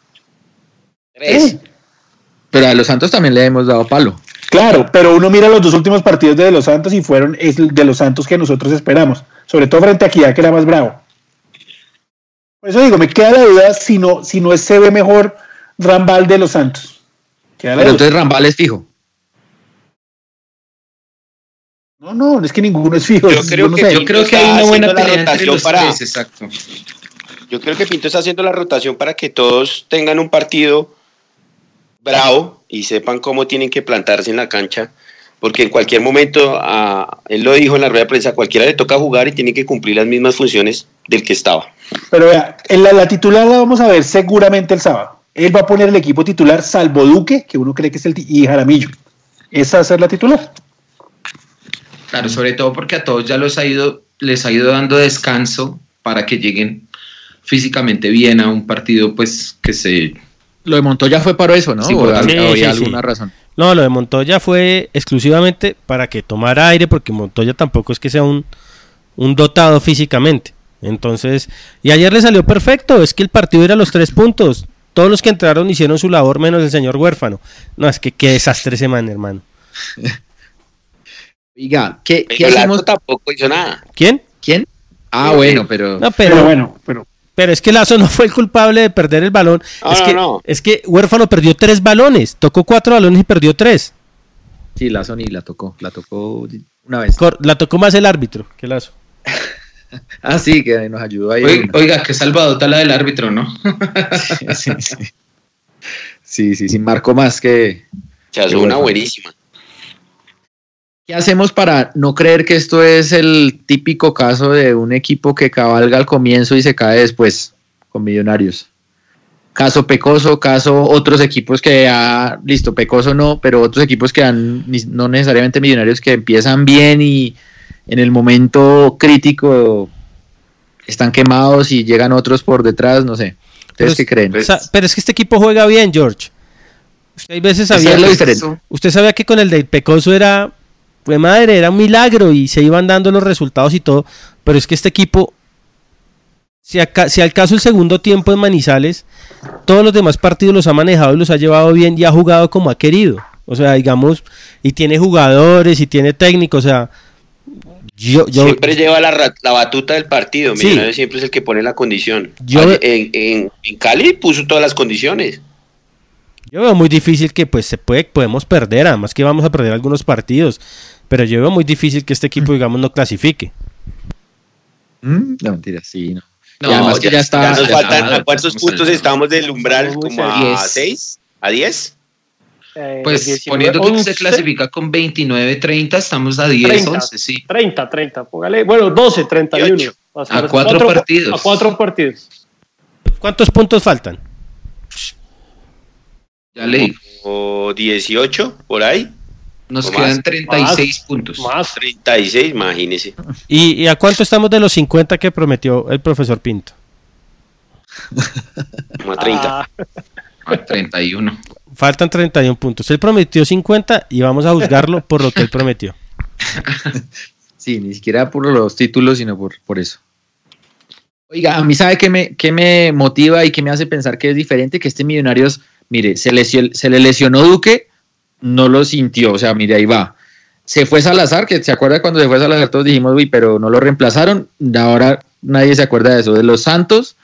Tres. Sí. Pero a los Santos también le hemos dado palo. Claro, pero uno mira los dos últimos partidos de los Santos y fueron es de los Santos que nosotros esperamos, sobre todo frente a Equidad, que era más bravo. Por eso digo, me queda la duda si no, si no se ve mejor Rambal de los Santos. Pero duda. Entonces Rambal es fijo. No, no, es que ninguno es fijo. Yo creo, no que, sé. yo creo que hay una buena pelea entre los para, tres, exacto. Yo creo que Pinto está haciendo la rotación para que todos tengan un partido bravo y sepan cómo tienen que plantarse en la cancha, porque en cualquier momento, a, él lo dijo en la rueda de prensa, a cualquiera le toca jugar y tiene que cumplir las mismas funciones del que estaba. Pero vea, en la, la titular la vamos a ver seguramente el sábado. Él va a poner el equipo titular salvo Duque, que uno cree que es el y Jaramillo. Esa va a ser la titular. Claro, sobre todo porque a todos ya los ha ido, les ha ido dando descanso para que lleguen físicamente bien a un partido pues que se... Lo de Montoya fue para eso, ¿no? Sí, ¿O sí, había sí, alguna sí. razón? No, lo de Montoya fue exclusivamente para que tomara aire, porque Montoya tampoco es que sea un, un dotado físicamente. Entonces, y ayer le salió perfecto, es que el partido era los tres puntos. Todos los que entraron hicieron su labor, menos el señor Huérfano. No, es que qué desastre ese man, hermano. Oiga, ¿qué, pero ¿qué hacemos? Tampoco hizo nada. ¿Quién? ¿Quién? Ah, Sí, bueno, sí. pero... No, pero, Pero bueno, pero... pero es que Lazo no fue el culpable de perder el balón. No, es, no, que, no. es que Huérfano perdió tres balones, tocó cuatro balones y perdió tres. Sí, la Sony la tocó, la tocó una vez. Cor- La tocó más el árbitro que Lazo. Ah, sí, que nos ayudó ahí. Oiga, oiga qué salvadota la del árbitro, ¿no? Sí, sí, sí. Sí, sí, sí, marcó más que... Se hace Qué una bueno. buenísima. ¿Qué hacemos para no creer que esto es el típico caso de un equipo que cabalga al comienzo y se cae después con Millonarios? Caso Pecoso, caso otros equipos que, ah, listo, Pecoso no, pero otros equipos que han, ni- no necesariamente Millonarios, que empiezan bien y en el momento crítico están quemados y llegan otros por detrás, no sé. Pero ¿Ustedes es- qué creen? O sea, pero es que este equipo juega bien, George. Usted a veces Eso sabía, es lo que- diferente. usted sabía que con el del Pecoso era, fue madre, era un milagro y se iban dando los resultados y todo, pero es que este equipo, si, acá, si al caso el segundo tiempo en Manizales, todos los demás partidos los ha manejado y los ha llevado bien y ha jugado como ha querido. O sea, digamos, y tiene jugadores y tiene técnico, o sea, Yo, yo, siempre lleva la, ra- la batuta del partido. Sí. Millonarios siempre es el que pone la condición. Yo- Ay, en, en, en Cali puso todas las condiciones. yo veo muy difícil que pues se puede, podemos perder, además que vamos a perder algunos partidos, pero yo veo muy difícil que este equipo, digamos, no clasifique. Mm, No, mentira, sí, no. No, Y además que ya está- Ya nos ya faltan, está- ¿a cuántos estamos puntos al- estamos del umbral? Estamos ¿Como muy a diez. seis? ¿A diez? Eh, Pues diecinueve, poniendo que once, se clasifica con veintinueve treinta, estamos a diez, treinta. once, sí. treinta, treinta, póngale, bueno, doce, treinta y uno. ocho. Más o A menos. cuatro partidos. A cuatro partidos. ¿Cuántos puntos faltan? Ya le digo, ¿O dieciocho por ahí? nos o quedan más. treinta y seis puntos. Más. treinta y seis, imagínese. ¿Y, y a cuánto estamos de los cincuenta que prometió el profesor Pinto? Como a treinta. Ah, A treinta y uno. Faltan treinta y uno puntos. Él prometió cincuenta y vamos a juzgarlo por lo que él prometió. Sí, ni siquiera por los títulos, sino por, por eso. Oiga, a mí sabe qué me, qué me motiva y qué me hace pensar que es diferente, que este Millonarios, mire, se, lesio- se le lesionó Duque, no lo sintió, o sea, mire, ahí va. Se fue Salazar, que se acuerda cuando se fue Salazar, todos dijimos, uy, pero no lo reemplazaron, ahora nadie se acuerda de eso. De los Santos,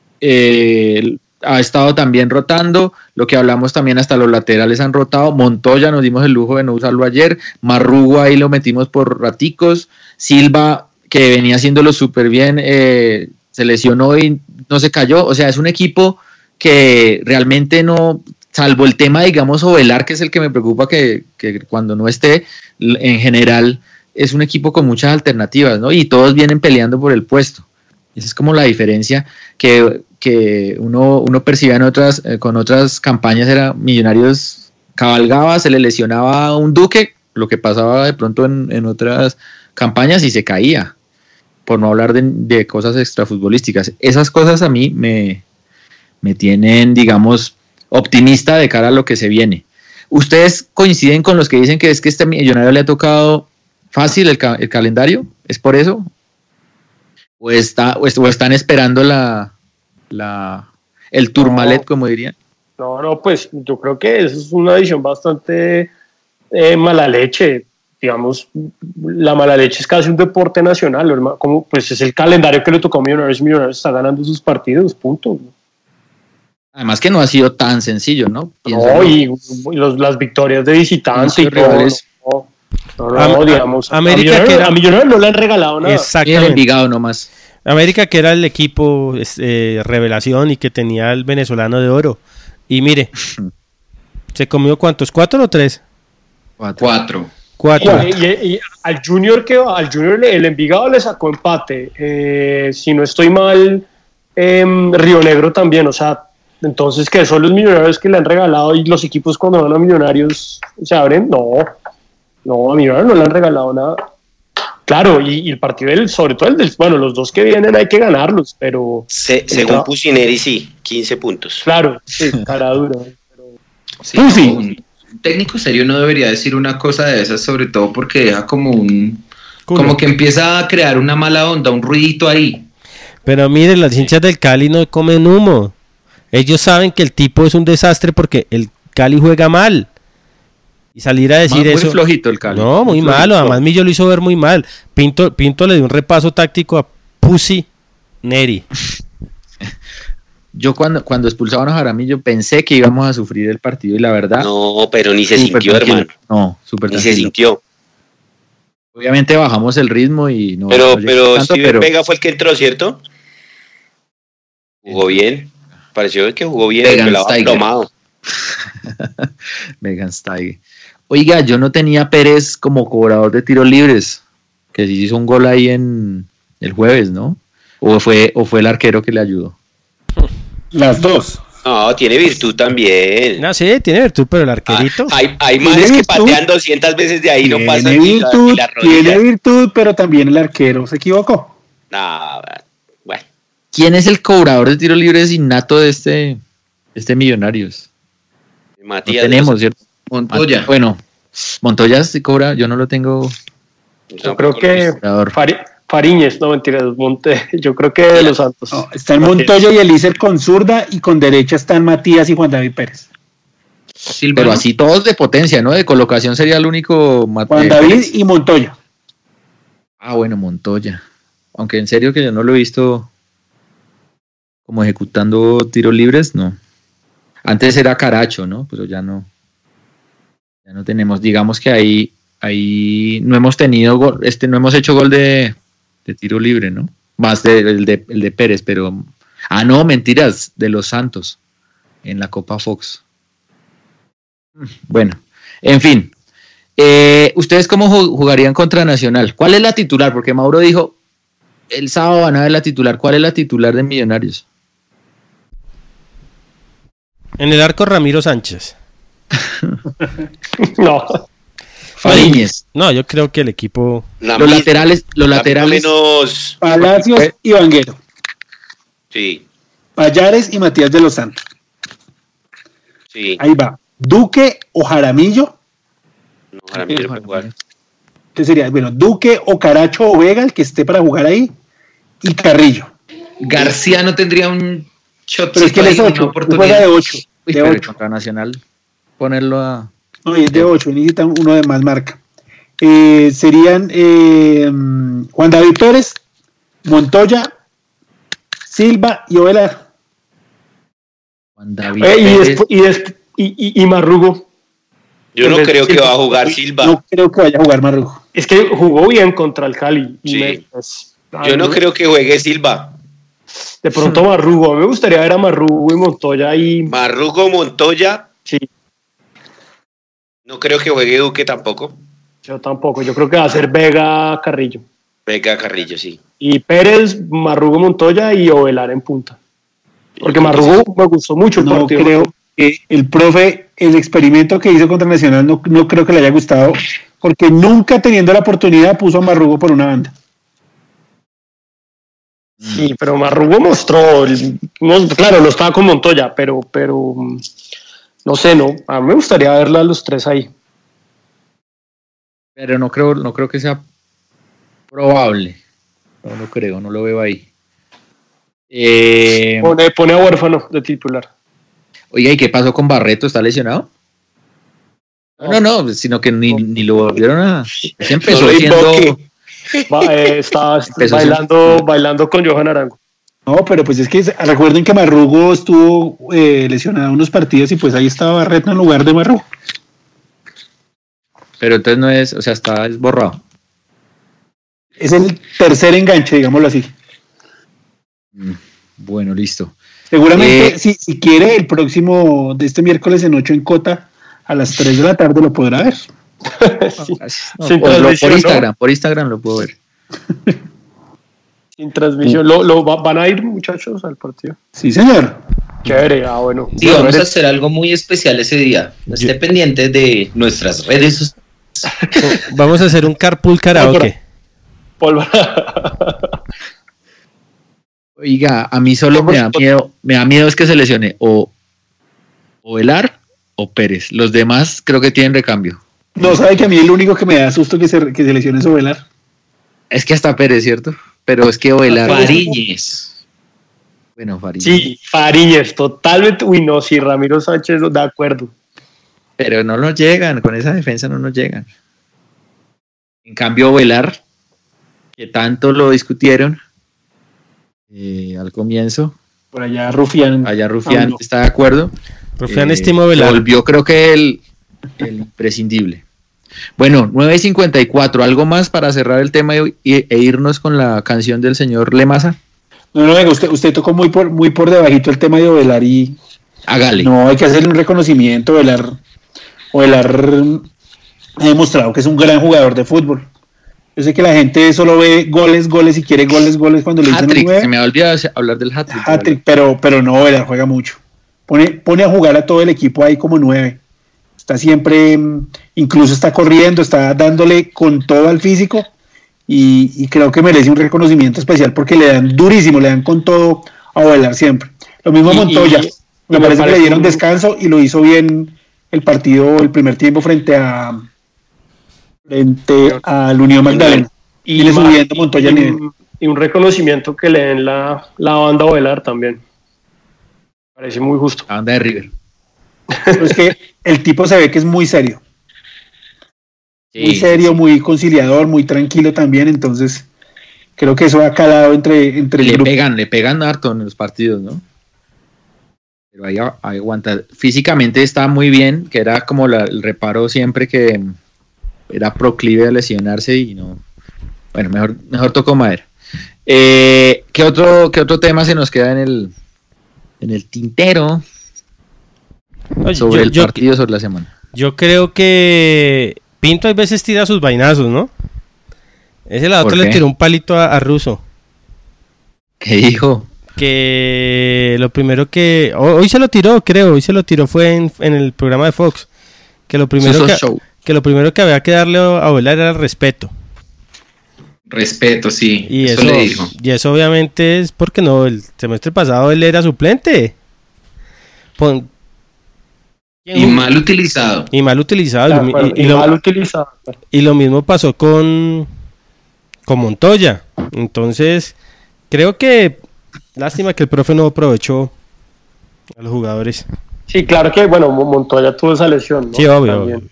eh, ha estado también rotando, lo que hablamos también, hasta los laterales han rotado. Montoya nos dimos el lujo de no usarlo ayer, Marrugo ahí lo metimos por raticos, Silva, que venía haciéndolo súper bien, eh, se lesionó y no se cayó. O sea, es un equipo que realmente no, salvo el tema, digamos, Ovelar, que es el que me preocupa que, que cuando no esté, l- en general es un equipo con muchas alternativas, ¿no? Y todos vienen peleando por el puesto. Esa es como la diferencia que, que uno, uno percibía en otras, eh, con otras campañas. Era Millonarios cabalgaba, se le lesionaba a un Duque, lo que pasaba de pronto en, en otras campañas, y se caía, por no hablar de, de cosas extrafutbolísticas. Esas cosas a mí me, me tienen, digamos, optimista de cara a lo que se viene. ¿Ustedes coinciden con los que dicen que es que este Millonario le ha tocado fácil el, ca- el calendario? ¿Es por eso? ¿O, está, o, est- o están esperando la, la el Tourmalet, No. como dirían? no, no, pues yo creo que eso es una edición bastante eh, mala leche. Digamos, la mala leche es casi un deporte nacional, hermano. Como, pues es el calendario que le tocó a Millonarios. Millonarios está ganando sus partidos, punto. Además que no ha sido tan sencillo, ¿no? Pienso No, yo. y los, las victorias de visitante y Muchos todo. rivales. No, no, no, Am- no, digamos. América a, que Millonarios, era- a Millonarios no le han regalado nada. Y el Exactamente. Envigado nomás. América, que era el equipo es- eh, revelación y que tenía el venezolano de oro. Y mire, ¿se comió cuántos? ¿Cuatro o tres? Cuatro. Cuatro. Y, y- y al Junior que al Junior le- el Envigado le sacó empate. Eh, si no estoy mal, em, Río Negro también. O sea, entonces que son los Millonarios que le han regalado, y los equipos cuando van a Millonarios se abren. No, no, a Millonarios no le han regalado nada. Claro, y, y el partido del, sobre todo el del, bueno, los dos que vienen hay que ganarlos, pero Se- según Pusineri, sí, quince puntos. claro, sí, cara dura. Pero, Sí, Pues sí. no, un técnico serio no debería decir una cosa de esas, sobre todo porque deja como un... Culo. Como que empieza a crear una mala onda, un ruidito ahí. Pero mire, las hinchas del Cali no comen humo. Ellos saben que el tipo es un desastre porque el Cali juega mal. Y salir a decir Muy eso... flojito el Cali. No, muy flojito. malo. Además, Millo lo hizo ver muy mal. Pinto, Pinto le dio un repaso táctico a Pussy Neri. Yo cuando, cuando expulsaban a Jaramillo pensé que íbamos a sufrir el partido, y la verdad... No, pero ni se súper sintió, tranquilo. hermano. No, súper Ni se tranquilo. sintió. Obviamente bajamos el ritmo y no... Pero, no llegó pero tanto, Steven pero- Vega fue el que entró, ¿cierto? Jugó bien. Pareció que jugó bien. Vegan el pelado Steiger. aplomado. Megan Steige. Oiga, yo no tenía a Pérez como cobrador de tiros libres, que sí hizo un gol ahí en el jueves, ¿no? O fue, o fue el arquero que le ayudó. Las dos. No, tiene virtud también. No, sí, tiene virtud, pero el arquerito... Ah, hay hay Tiene manes que virtud. patean doscientas veces de ahí, no pasan Tiene ni la, virtud, ni la rodilla. tiene virtud, pero también el arquero se equivocó. No, bueno. ¿Quién es el cobrador de tiros libres innato de este, de este Millonarios? Lo Matías. tenemos, ¿cierto? Montoya. Bueno, Montoya sí cobra, yo no lo tengo. yo creo que cobrador. Fari- Fariñez, no mentiras, Monte, yo creo que de los Santos. No, está en Montoya y Elícer con zurda, y con derecha están Matías y Juan David Pérez. Silvano. Pero así todos de potencia, ¿no? De colocación sería el único Mate- Juan David y Montoya. Ah, bueno, Montoya. Aunque en serio que yo no lo he visto como ejecutando tiros libres, no. Antes era Caracho, ¿no? Pero ya no. Ya no tenemos, digamos que ahí, ahí no hemos tenido gol, este, no hemos hecho gol de, de tiro libre, ¿no? Más de, el, de, el de Pérez, pero. Ah, no, mentiras, de los Santos en la Copa Fox. Bueno, en fin. Eh, ¿Ustedes cómo jugarían contra Nacional? ¿Cuál es la titular? Porque Mauro dijo, el sábado van a ver la titular. ¿Cuál es la titular de Millonarios? En el arco Ramiro Sánchez. No. Fariñez. No, yo creo que el equipo... La Los misma- laterales, los la laterales. menos. Palacios y Vanguero. Sí, Payares y Matías de los Santos. sí. Ahí va. Duque o Jaramillo. No, ahora me quiero jugar. ¿Qué sería? Bueno, Duque o Caracho o Vega, el que esté para jugar ahí. Y Carrillo. García no tendría un shot. Pero es que él es ocho. Juega de ocho. Uy, De pero ocho. contra Nacional, ponerlo a... No, y es de ocho. Necesitan uno de más marca. Eh, serían eh, Juan David Pérez, Montoya, Silva y Ovelar. Juan David Eh, y, Pérez. despu- y, despu- y, y- y Marrugo. Yo no En vez de creo que Silva. va a jugar Silva. No creo que vaya a jugar Marrujo. Es que jugó bien contra el Cali. y Sí. me- pues, Yo no creo que juegue Silva. De pronto Marrugo. A mí me gustaría ver a Marrugo y Montoya ahí. Marrugo, Montoya. Sí, No creo que juegue Duque tampoco. yo tampoco. Yo creo que va a ser Vega Carrillo. Vega Carrillo, sí. Y Pérez, Marrugo, Montoya y Ovelar en punta. Porque Marrugo me gustó mucho el No partido. creo que el profe, el experimento que hizo contra Nacional, no, no creo que le haya gustado, porque nunca teniendo la oportunidad puso a Marrugo por una banda. Sí, pero Marrugo mostró, el- no, claro, no estaba con Montoya, pero, pero mm, no sé, no, a mí me gustaría verla a los tres ahí. Pero no creo, no creo que sea probable. No lo creo, no lo veo ahí. Eh, Pone, pone a Huérfano de titular. oiga, ¿y qué pasó con Barreto? ¿Está lesionado? No, no, no, sino que ni, ni lo volvieron a... Se empezó No lo siendo... invoque. Va, eh, estaba Empezó bailando, bailando con Johan Arango. No, pero pues es que recuerden que Marrugo estuvo eh, lesionado unos partidos y pues ahí estaba Barreto en lugar de Marrugo. Pero entonces no es, o sea, está es borrado. Es el tercer enganche, digámoslo así. Mm, Bueno, listo. Seguramente, Eh, si, si quiere, el próximo de este miércoles en ocho en Cota, a las tres de la tarde lo podrá ver. No, Sin por, lo- transmisión, por ¿no? Instagram, por Instagram lo puedo ver. Sin transmisión. ¿Lo, lo va- van a ir, muchachos, al partido? Sí, señor. Chévere, ah, bueno. Sí, vamos a hacer algo muy especial ese día. Esté Yo- pendiente de nuestras redes sociales. Vamos a hacer un carpool karaoke. Polvo- Oiga, a mí solo me da miedo, me da miedo es que se lesione o Ovelar o Pérez. Los demás creo que tienen recambio. No, sabe que a mí el único que me da susto que se, que se lesione es Ovelar. Es que hasta Pérez, ¿cierto? Pero es que Ovelar... Fariñez. Bueno, Farid. Sí, Fariñez, totalmente. Uy, no, sí, Ramiro Sánchez, de acuerdo. Pero no nos llegan, con esa defensa no nos llegan. En cambio, Ovelar, que tanto lo discutieron eh, al comienzo, Por allá Rufián. allá Rufián Ah, no. está de acuerdo. Rufián Eh, estima se Velar. volvió creo que el, el imprescindible. Bueno, nueve cincuenta y cuatro, ¿algo más para cerrar el tema y- y- e irnos con la canción del señor Lemasa? No, no, venga, usted, usted tocó muy por, muy por debajito el tema de Ovelar y Hágale. no, hay que hacerle un reconocimiento. Ovelar, Ovelar mm, ha demostrado que es un gran jugador de fútbol. Yo sé que la gente solo ve goles, goles y quiere goles, goles cuando le dicen Hat-trick, nueve. se me ha olvidado hablar del hat-trick. Hat-trick, pero, pero no, Ovelar juega mucho. Pone, pone a jugar a todo el equipo ahí como nueve. Está siempre, mm, incluso está corriendo, está dándole con todo al físico y, y creo que merece un reconocimiento especial porque le dan durísimo, le dan con todo a Ovelar siempre. Lo mismo a Y- Montoya. y- me y me parece que le parece dieron un- descanso y lo hizo bien el partido, el primer tiempo frente a frente al Unión Magdalena. Y le ma- subiendo Montoya el y, nivel. y un reconocimiento que le den la, la banda Ovelar también. Parece muy justo. La banda de River. Pero es que el tipo se ve que es muy serio. sí, muy serio, sí, sí. muy conciliador, muy tranquilo también, entonces creo que eso ha calado entre, entre le pegan, le pegan harto en los partidos, ¿no? Pero ahí, ahí aguanta. Físicamente está muy bien, que era como la, el reparo siempre que era proclive a lesionarse y no. Bueno, mejor, mejor tocó madera. Eh, ¿qué otro, qué otro tema se nos queda en el, en el tintero Oye, sobre yo, el yo, partido sobre la semana? Yo creo que Pinto a veces tira sus vainazos, ¿no? Ese la otra le tiró un palito a, a Russo. ¿Qué dijo? Que lo primero que... Hoy se lo tiró, creo, hoy se lo tiró fue en, en el programa de Fox. Que lo primero que, que lo primero que había que darle a volar era el respeto. Respeto, sí. Y eso, eso le dijo. Y eso obviamente es porque no, el semestre pasado él era suplente. Pon, y mal utilizado. Y mal utilizado. Claro, y, bueno, y, y, lo, mal utilizado. Y lo mismo pasó con, con Montoya. Entonces, creo que lástima que el profe no aprovechó a los jugadores. Sí, claro que, bueno, Montoya tuvo esa lesión, ¿no? Sí, obvio, obvio.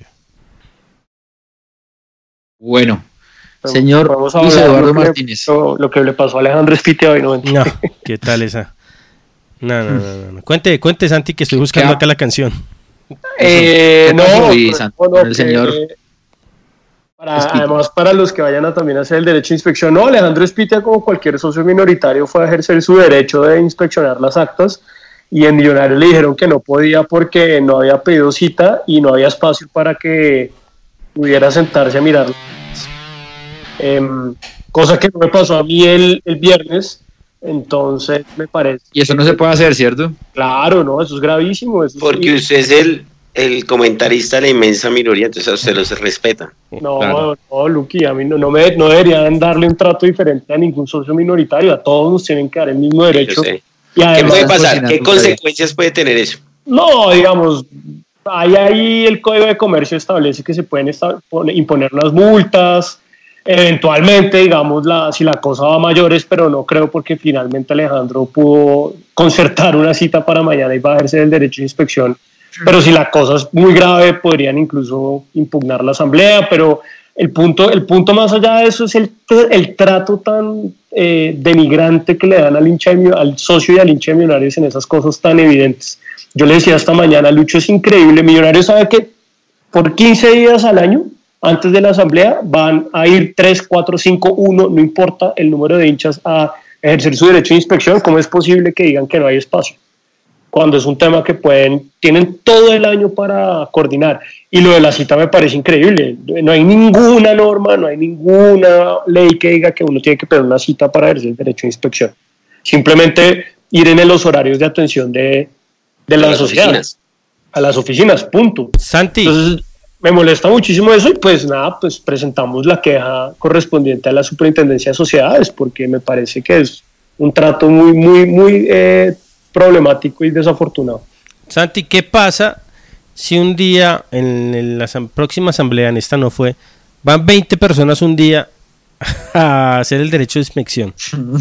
Bueno, pero señor Luis Eduardo lo Martínez. Le, lo, lo que le pasó a Alejandro Espitia hoy, ¿no? No, ¿qué tal esa? No, no, no, no, no. Cuente, cuente, Santi, que estoy buscando acá la canción. Eh, no, Luis, no, no, el señor... Que, para, además, para los que vayan a también hacer el derecho de inspección, no, Alejandro Espitia, como cualquier socio minoritario, fue a ejercer su derecho de inspeccionar las actas y en Millonarios le dijeron que no podía porque no había pedido cita y no había espacio para que pudiera sentarse a mirarlo. Eh, cosa que no me pasó a mí el, el viernes, entonces me parece... Y eso no se puede hacer, ¿cierto? Claro, no, eso es gravísimo. Eso porque es... usted es el... el comentarista de la inmensa minoría, entonces a usted lo se respeta. No, Claro. no, Luqui, a mí no, no, me, no deberían darle un trato diferente a ningún socio minoritario, a todos nos tienen que dar el mismo derecho. Y además, ¿qué puede pasar? ¿Qué consecuencias puede tener eso? No, digamos, ahí, ahí el Código de Comercio establece que se pueden imponer unas multas, eventualmente, digamos, la, si la cosa va a mayores, pero no creo porque finalmente Alejandro pudo concertar una cita para mañana y va a ejercer el derecho de inspección. Pero si la cosa es muy grave, podrían incluso impugnar la asamblea, pero el punto, el punto más allá de eso es el, el trato tan eh, denigrante que le dan al, hincha de, al socio y al hincha de Millonarios en esas cosas tan evidentes. Yo le decía esta mañana, Lucho, es increíble, Millonarios sabe que por quince días al año, antes de la asamblea, van a ir tres, cuatro, cinco, uno, no importa el número de hinchas, a ejercer su derecho de inspección. ¿Cómo es posible que digan que no hay espacio? Cuando es un tema que pueden, tienen todo el año para coordinar. Y lo de la cita me parece increíble. No hay ninguna norma, no hay ninguna ley que diga que uno tiene que pedir una cita para ejercer el derecho de inspección. Simplemente ir en los horarios de atención de, de las, las sociedades, a las oficinas, punto. Santi. Entonces, me molesta muchísimo eso y pues nada, pues presentamos la queja correspondiente a la Superintendencia de Sociedades porque me parece que es un trato muy, muy, muy... Eh, problemático y desafortunado. Santi, ¿qué pasa si un día en la próxima asamblea, en esta no fue, van veinte personas un día a hacer el derecho de inspección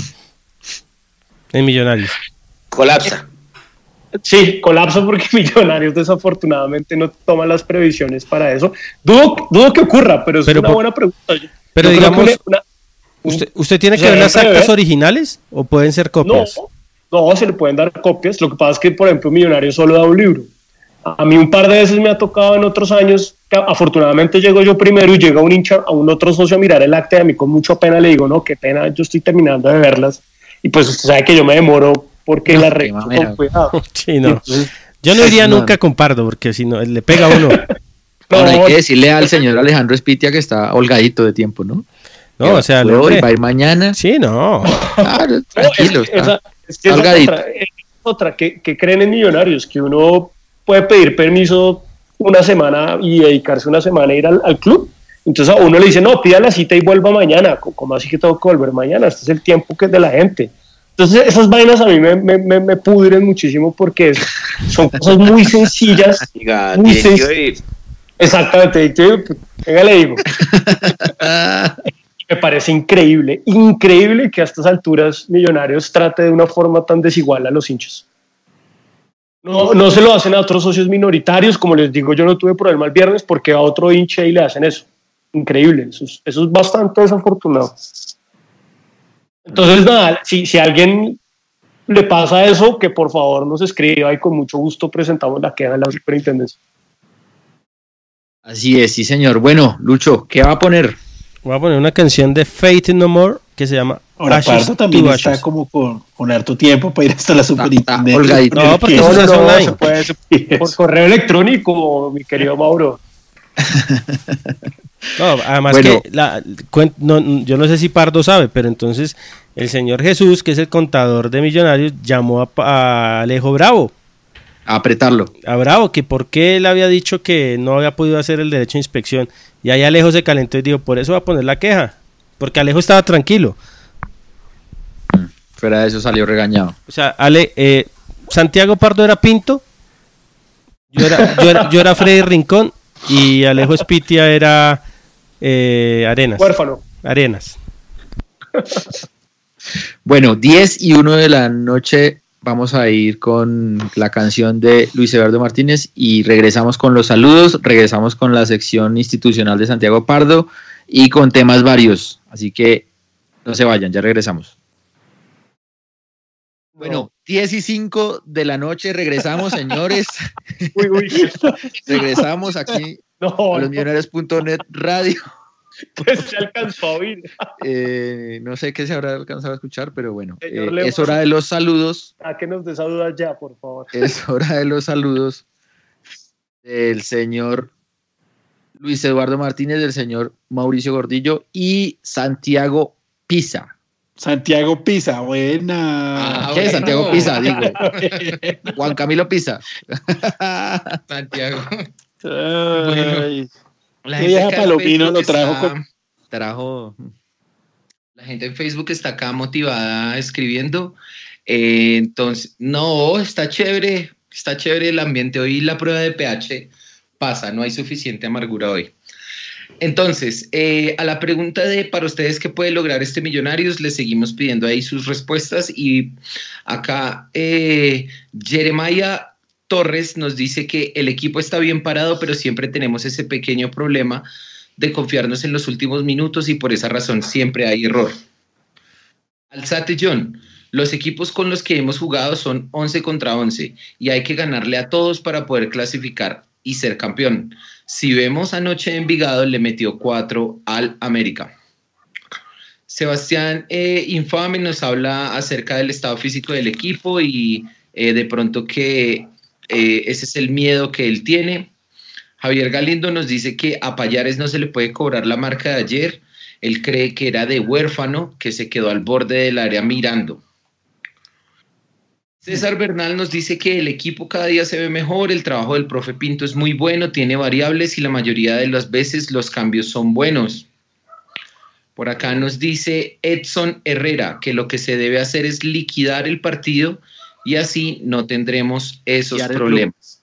en Millonarios? Colapsa. Sí, colapsa porque Millonarios desafortunadamente no toma las previsiones para eso. Dudo, dudo que ocurra, pero es pero una por, buena pregunta. Yo, pero yo digamos, una, ¿usted, ¿usted tiene que ver las actas ver? originales o pueden ser copias? No. No, se le pueden dar copias. Lo que pasa es que, por ejemplo, Millonarios solo da un libro. A mí un par de veces me ha tocado en otros años, que afortunadamente llego yo primero y llega un hincha, a un otro socio a mirar el acta y a mí con mucha pena le digo, no, qué pena, yo estoy terminando de verlas. Y pues usted sabe que yo me demoro porque no, la reviso con cuidado. Sí, no. Entonces, yo no iría no, nunca no. con Pardo porque si no, le pega a uno. No, Ahora hay que decirle al señor Alejandro Espitia que está holgadito de tiempo, ¿no? No, o sea, hoy va a ir mañana. Sí, no. Claro, tranquilo. Es, esa, es que esa es otra, es otra que, que creen en Millonarios, que uno puede pedir permiso una semana y dedicarse una semana a ir al, al club. Entonces a uno le dice, no, pida la cita y vuelva mañana. ¿Cómo así que tengo que volver mañana? Este es el tiempo que es de la gente. Entonces esas vainas a mí me, me, me, me pudren muchísimo porque es, son cosas muy sencillas. Diga, muy sencillas. Exactamente, venga, le digo. Me parece increíble, increíble que a estas alturas Millonarios trate de una forma tan desigual a los hinchas. No, no se lo hacen a otros socios minoritarios, como les digo, yo no tuve problema el viernes porque a otro hincha y le hacen eso. increíble, eso es, eso es bastante desafortunado. Entonces, nada, si, si a alguien le pasa eso, que por favor nos escriba y con mucho gusto presentamos la queja de la superintendencia. Así es, sí señor. Bueno, Lucho, ¿qué va a poner? Voy a poner una canción de Faith No More que se llama Ahora, Ashes Pardo también to está Ashes. como con, con harto tiempo para ir hasta la superintendencia. holgadito. No, porque No, eso no, es no, online. se puede, se- por correo electrónico, mi querido Mauro. No, además Bueno. que la, cuen- no, yo no sé si Pardo sabe, pero entonces el señor Jesús, que es el contador de Millonarios, llamó a, Pa- a Alejo Bravo. A apretarlo. A Bravo, que por qué él había dicho que no había podido hacer el derecho de inspección. Y ahí Alejo se calentó y dijo, por eso va a poner la queja. Porque Alejo estaba tranquilo. Fuera de eso salió regañado. O sea, Ale, eh, Santiago Pardo era Pinto, yo era, yo era, yo era Freddy Rincón y Alejo Espitia era eh, Arenas. Huérfano. Arenas. Bueno, diez y uno de la noche vamos a ir con la canción de Luis Eduardo Martínez y regresamos con los saludos, regresamos con la sección institucional de Santiago Pardo y con temas varios. Así que no se vayan, ya regresamos. Bueno, diez y cinco de la noche regresamos, señores. Uy, uy. Regresamos aquí No, a los no, millonarios punto net radio. pues se alcanzó a oír. Eh, no sé qué se habrá alcanzado a escuchar, pero bueno, Señor eh, Leo, es hora de los saludos. A que nos des dudas ya, por favor. Es hora de los saludos del señor Luis Eduardo Martínez, del señor Mauricio Gordillo y Santiago Pisa. Santiago Pisa, buena. Ah, ¿Qué es bueno. Santiago Pisa? Digo. Juan Camilo Pisa. Santiago. Ay, La qué gente vieja acá en Palomino Facebook lo trajo está- con- Trajo. La gente en Facebook está acá motivada escribiendo. Eh, entonces, no, está chévere, está chévere el ambiente. Hoy la prueba de pH pasa, no hay suficiente amargura hoy. Entonces, eh, a la pregunta de para ustedes qué puede lograr este Millonarios, les seguimos pidiendo ahí sus respuestas. Y acá eh, Jeremiah Torres nos dice que el equipo está bien parado, pero siempre tenemos ese pequeño problema de confiarnos en los últimos minutos y por esa razón siempre hay error. Alzate John, los equipos con los que hemos jugado son once contra once y hay que ganarle a todos para poder clasificar y ser campeón. Si vemos anoche Envigado le metió cuatro al América. Sebastián eh, Infame nos habla acerca del estado físico del equipo y eh, de pronto que eh, ese es el miedo que él tiene. Javier Galindo nos dice que a Payares no se le puede cobrar la marca de ayer. Él cree que era de huérfano, que se quedó al borde del área mirando. César Bernal nos dice que el equipo cada día se ve mejor, el trabajo del profe Pinto es muy bueno, tiene variables y la mayoría de las veces los cambios son buenos. Por acá nos dice Edson Herrera que lo que se debe hacer es liquidar el partido y así no tendremos esos Liquidar el problemas.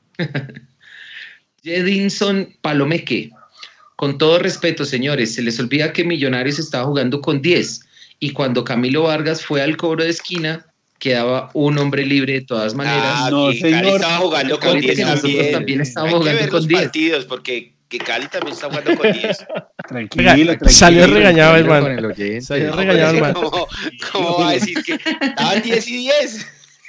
Jedinson Palomeque, con todo respeto, señores, se les olvida que Millonarios estaba jugando con diez y cuando Camilo Vargas fue al cobro de esquina, quedaba un hombre libre de todas maneras. Ah, No, que señor. Cali estaba jugando con Ahorita diez que nosotros también. también estamos Hay que jugando ver con los diez. partidos porque que Cali también está jugando con diez. Tranquilo, Oiga, tranquilo. salió regañado el Con man. el oyente. Salió No, regañado el pero man. ¿Cómo, cómo va a decir que estaban diez y diez?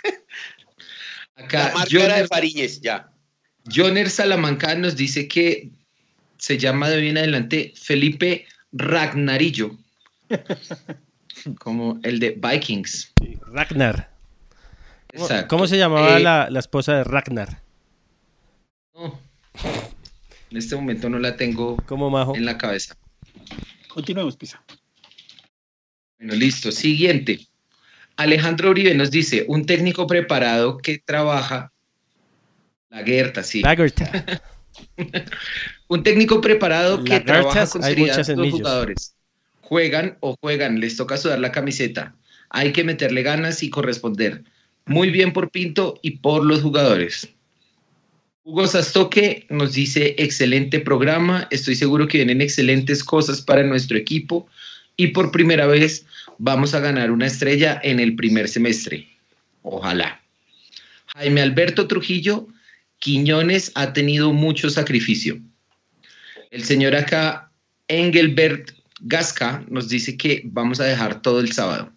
Acá La marca era de Joner, Fariñez, ya. Joner Salamanca nos dice que se llama de hoy en adelante Felipe Ragnarillo, como el de Vikings. Ragnar. ¿Cómo, Exacto. cómo se llamaba Eh, la, la esposa de Ragnar? no, en este momento no la tengo ¿Cómo majo? en la cabeza. Continuemos, Pisa. Bueno, listo. Siguiente. Alejandro Uribe nos dice, un técnico preparado que trabaja, la Gerta, sí. Lagerta. Un técnico preparado que Lagartas, trabaja con hay seriedad muchas en con los Millos. jugadores. Juegan o juegan, les toca sudar la camiseta. Hay que meterle ganas y corresponder. Muy bien por Pinto y por los jugadores. Hugo Sastoque nos dice, excelente programa, estoy seguro que vienen excelentes cosas para nuestro equipo y por primera vez vamos a ganar una estrella en el primer semestre. Ojalá. Jaime Alberto Trujillo, Quiñones ha tenido mucho sacrificio. El señor acá Engelbert Gasca nos dice que vamos a dejar todo el sábado.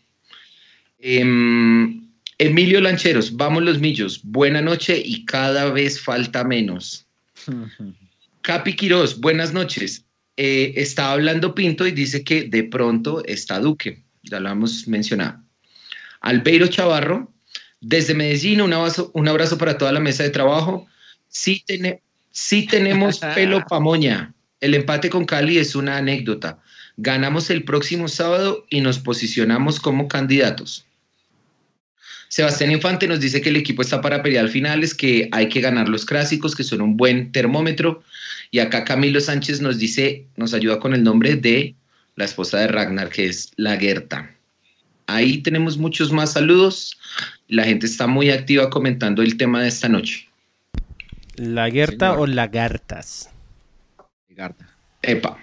Em, Emilio Lancheros, vamos los millos, buena noche y cada vez falta menos. Capi Quiroz, buenas noches. Eh, está hablando Pinto y dice que de pronto está Duque, ya lo hemos mencionado. Albeiro Chavarro, desde Medellín, un abrazo, un abrazo para toda la mesa de trabajo. Sí, ten, sí tenemos pelo pa' moña. El empate con Cali es una anécdota. Ganamos el próximo sábado y nos posicionamos como candidatos. Sebastián Infante nos dice que el equipo está para pelear finales, que hay que ganar los clásicos, que son un buen termómetro. Y acá Camilo Sánchez nos dice, nos ayuda con el nombre de la esposa de Ragnar, que es la Gerta. Ahí tenemos muchos más saludos. La gente está muy activa comentando el tema de esta noche. ¿La Gerta Señor. o lagartas? Garta. Epa.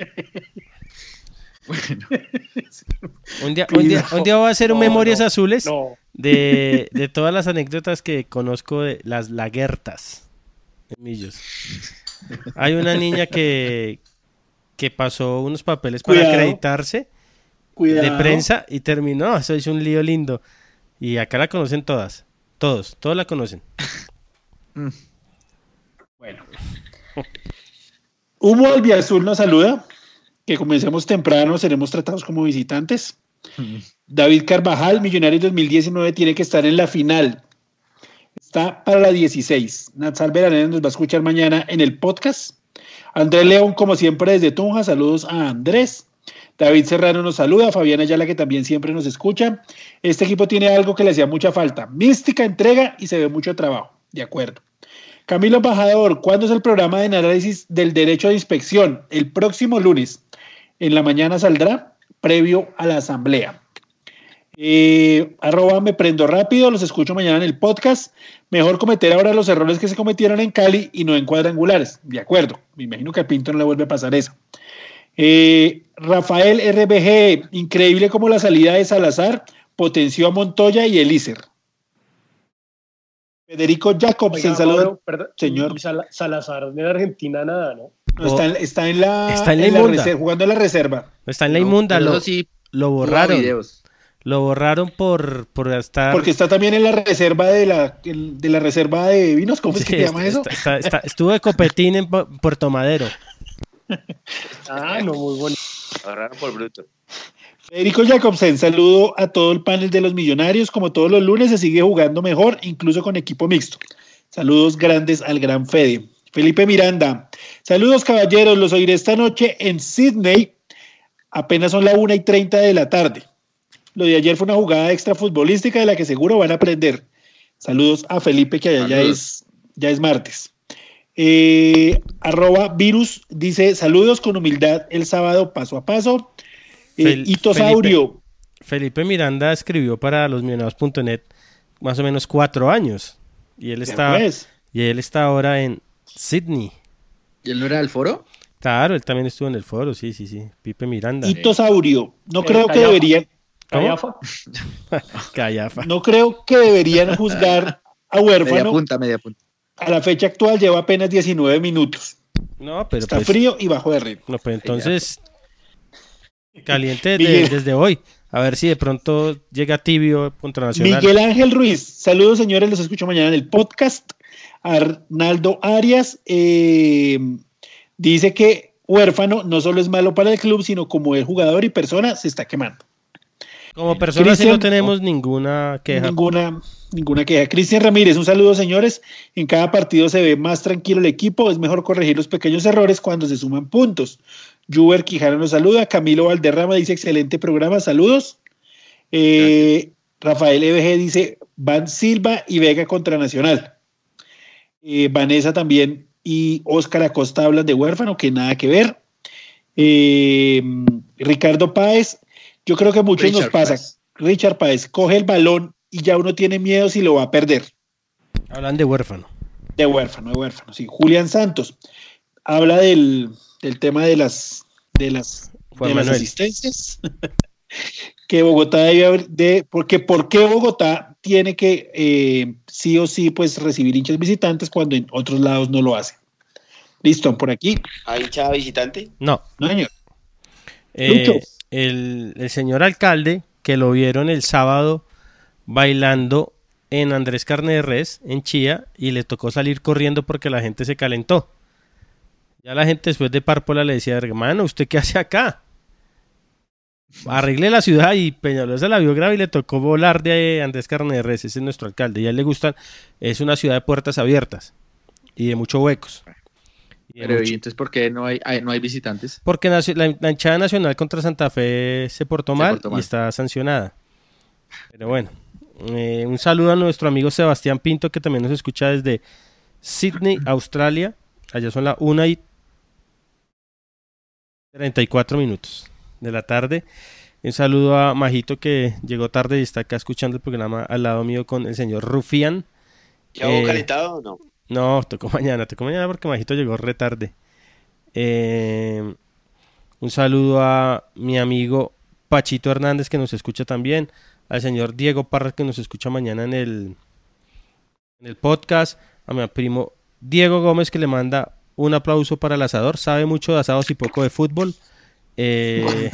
Bueno, Un día, un día, un día voy a hacer un No, Memorias no, Azules no. de, de todas las anécdotas que conozco de las lagertas. En Millos. Hay una niña que, que pasó unos papeles para Cuidado. acreditarse Cuidado. de prensa y terminó. Eso hizo un lío lindo. Y acá la conocen todas. Todos, todos la conocen. Bueno. Humo Albiazul nos saluda. Que comencemos temprano, seremos tratados como visitantes. David Carvajal, Millonarios dos mil diecinueve tiene que estar en la final. Está para la dieciséis. Natsal Beranena nos va a escuchar mañana en el podcast. Andrés León, como siempre, desde Tunja. Saludos a Andrés. David Serrano nos saluda. Fabiana Ayala, que también siempre nos escucha. Este equipo tiene algo que le hacía mucha falta. Mística, entrega y se ve mucho trabajo. De acuerdo. Camilo Embajador, ¿cuándo es el programa de análisis del derecho de inspección? El próximo lunes. En la mañana saldrá, previo a la asamblea. Eh, arroba me prendo rápido, los escucho mañana en el podcast. Mejor cometer ahora los errores que se cometieron en Cali y no en cuadrangulares. De acuerdo, me imagino que a Pinto no le vuelve a pasar eso. Eh, Rafael R B G, increíble como la salida de Salazar potenció a Montoya y Elícer. Federico Jacobsen, Oiga, saludos. Mauro, perdón, señor. y Sal- Salazar de Argentina nada, ¿no? No, está, en, está en la, Está en la en la inmunda. reserva, jugando en la reserva. Está en la no, inmunda, pero lo, eso sí, lo hubo borraron. videos. Lo borraron por, por estar... Porque está también en la reserva de la, el- de la reserva de vinos, ¿cómo es Sí, que se llama eso? está- está- está- estuvo de copetín en Pu- Puerto Madero. Ah, no, muy bueno. Agarraron por bruto. Federico Jacobsen, saludo a todo el panel de los Millonarios. Como todos los lunes se sigue jugando mejor, incluso con equipo mixto. Saludos grandes al gran Fede. Felipe Miranda, saludos caballeros, los oiré esta noche en Sydney. Apenas son la una y treinta de la tarde. Lo de ayer fue una jugada extra futbolística de la que seguro van a aprender. Saludos a Felipe, que allá ya es, ya es martes. Eh, arroba virus dice saludos con humildad el sábado paso a paso. Eh, Fel- Itosaurio, Felipe Miranda escribió para los millonarios punto net más o menos cuatro años. Y él ya está, pues. y él está ahora en Sydney. ¿Y él no era del foro? Claro, él también estuvo en el foro, sí, sí, sí. Pipe Miranda. Itosaurio, no Eh, creo que Callafa. deberían, ¿Cómo? Callafa. Callafa. no creo que deberían juzgar a Media Huérfano. punta, media punta. A la fecha actual lleva apenas diecinueve minutos. No, pero Está pues, frío y bajo de ritmo. no, pues entonces caliente de- Miguel. desde hoy. A ver si de pronto llega tibio contra Nacional. Miguel Ángel Ruiz, saludos señores, los escucho mañana en el podcast. Arnaldo Arias eh, dice que Huérfano no solo es malo para el club, sino como el jugador y persona se está quemando. Como personas sí Cristian- no tenemos ninguna queja. Ninguna, ninguna queja. Cristian Ramírez, un saludo señores. En cada partido se ve más tranquilo el equipo. Es mejor corregir los pequeños errores cuando se suman puntos. Juber Quijano nos saluda. Camilo Valderrama dice excelente programa. Saludos. Eh, Rafael E B G dice Van Silva y Vega contra Nacional. Eh, Vanessa también y Óscar Acosta hablan de Huérfano, que nada que ver. Eh, Ricardo Páez, yo creo que a muchos Richard nos pasa. Páez. Richard Páez coge el balón y ya uno tiene miedo si lo va a perder. Hablan de Huérfano. De Huérfano, de Huérfano, sí. Julián Santos habla del, del tema de las, de las, Juan de las Manuel. asistencias. Que Bogotá debe haber, de, porque ¿por qué Bogotá tiene que eh, sí o sí pues recibir hinchas visitantes cuando en otros lados no lo hace? Listo, por aquí. ¿Hay hinchada visitante? No. No, señor. Eh, Lucho. el, el señor alcalde, que lo vieron el sábado bailando en Andrés Carne de Res, en Chía, y le tocó salir corriendo porque la gente se calentó. Ya la gente después de Párpola le decía, hermano, ¿usted qué hace acá? Arregle la ciudad, y Peñalosa la vio grave y le tocó volar de Andrés Carne de Res. Ese es nuestro alcalde, y a él le gustan, es una ciudad de puertas abiertas y de muchos huecos. Y de Pero mucho- ¿y entonces por qué no hay, hay- no hay visitantes? Porque nacio- la, la hinchada nacional contra Santa Fe se portó, Se mal, portó mal. y está sancionada. Pero bueno, eh, un saludo a nuestro amigo Sebastián Pinto, que también nos escucha desde Sydney, Australia. Allá son las una y treinta y cuatro minutos de la tarde. Un saludo a Majito, que llegó tarde y está acá escuchando el programa al lado mío con el señor Rufián. ¿Ya hubo Eh, calentado o no? No, tocó mañana, tocó mañana porque Majito llegó re tarde. Eh, un saludo a mi amigo Pachito Hernández, que nos escucha también, al señor Diego Parra, que nos escucha mañana en el, en el podcast, a mi primo Diego Gómez, que le manda un aplauso para el asador, sabe mucho de asados y poco de fútbol. Eh,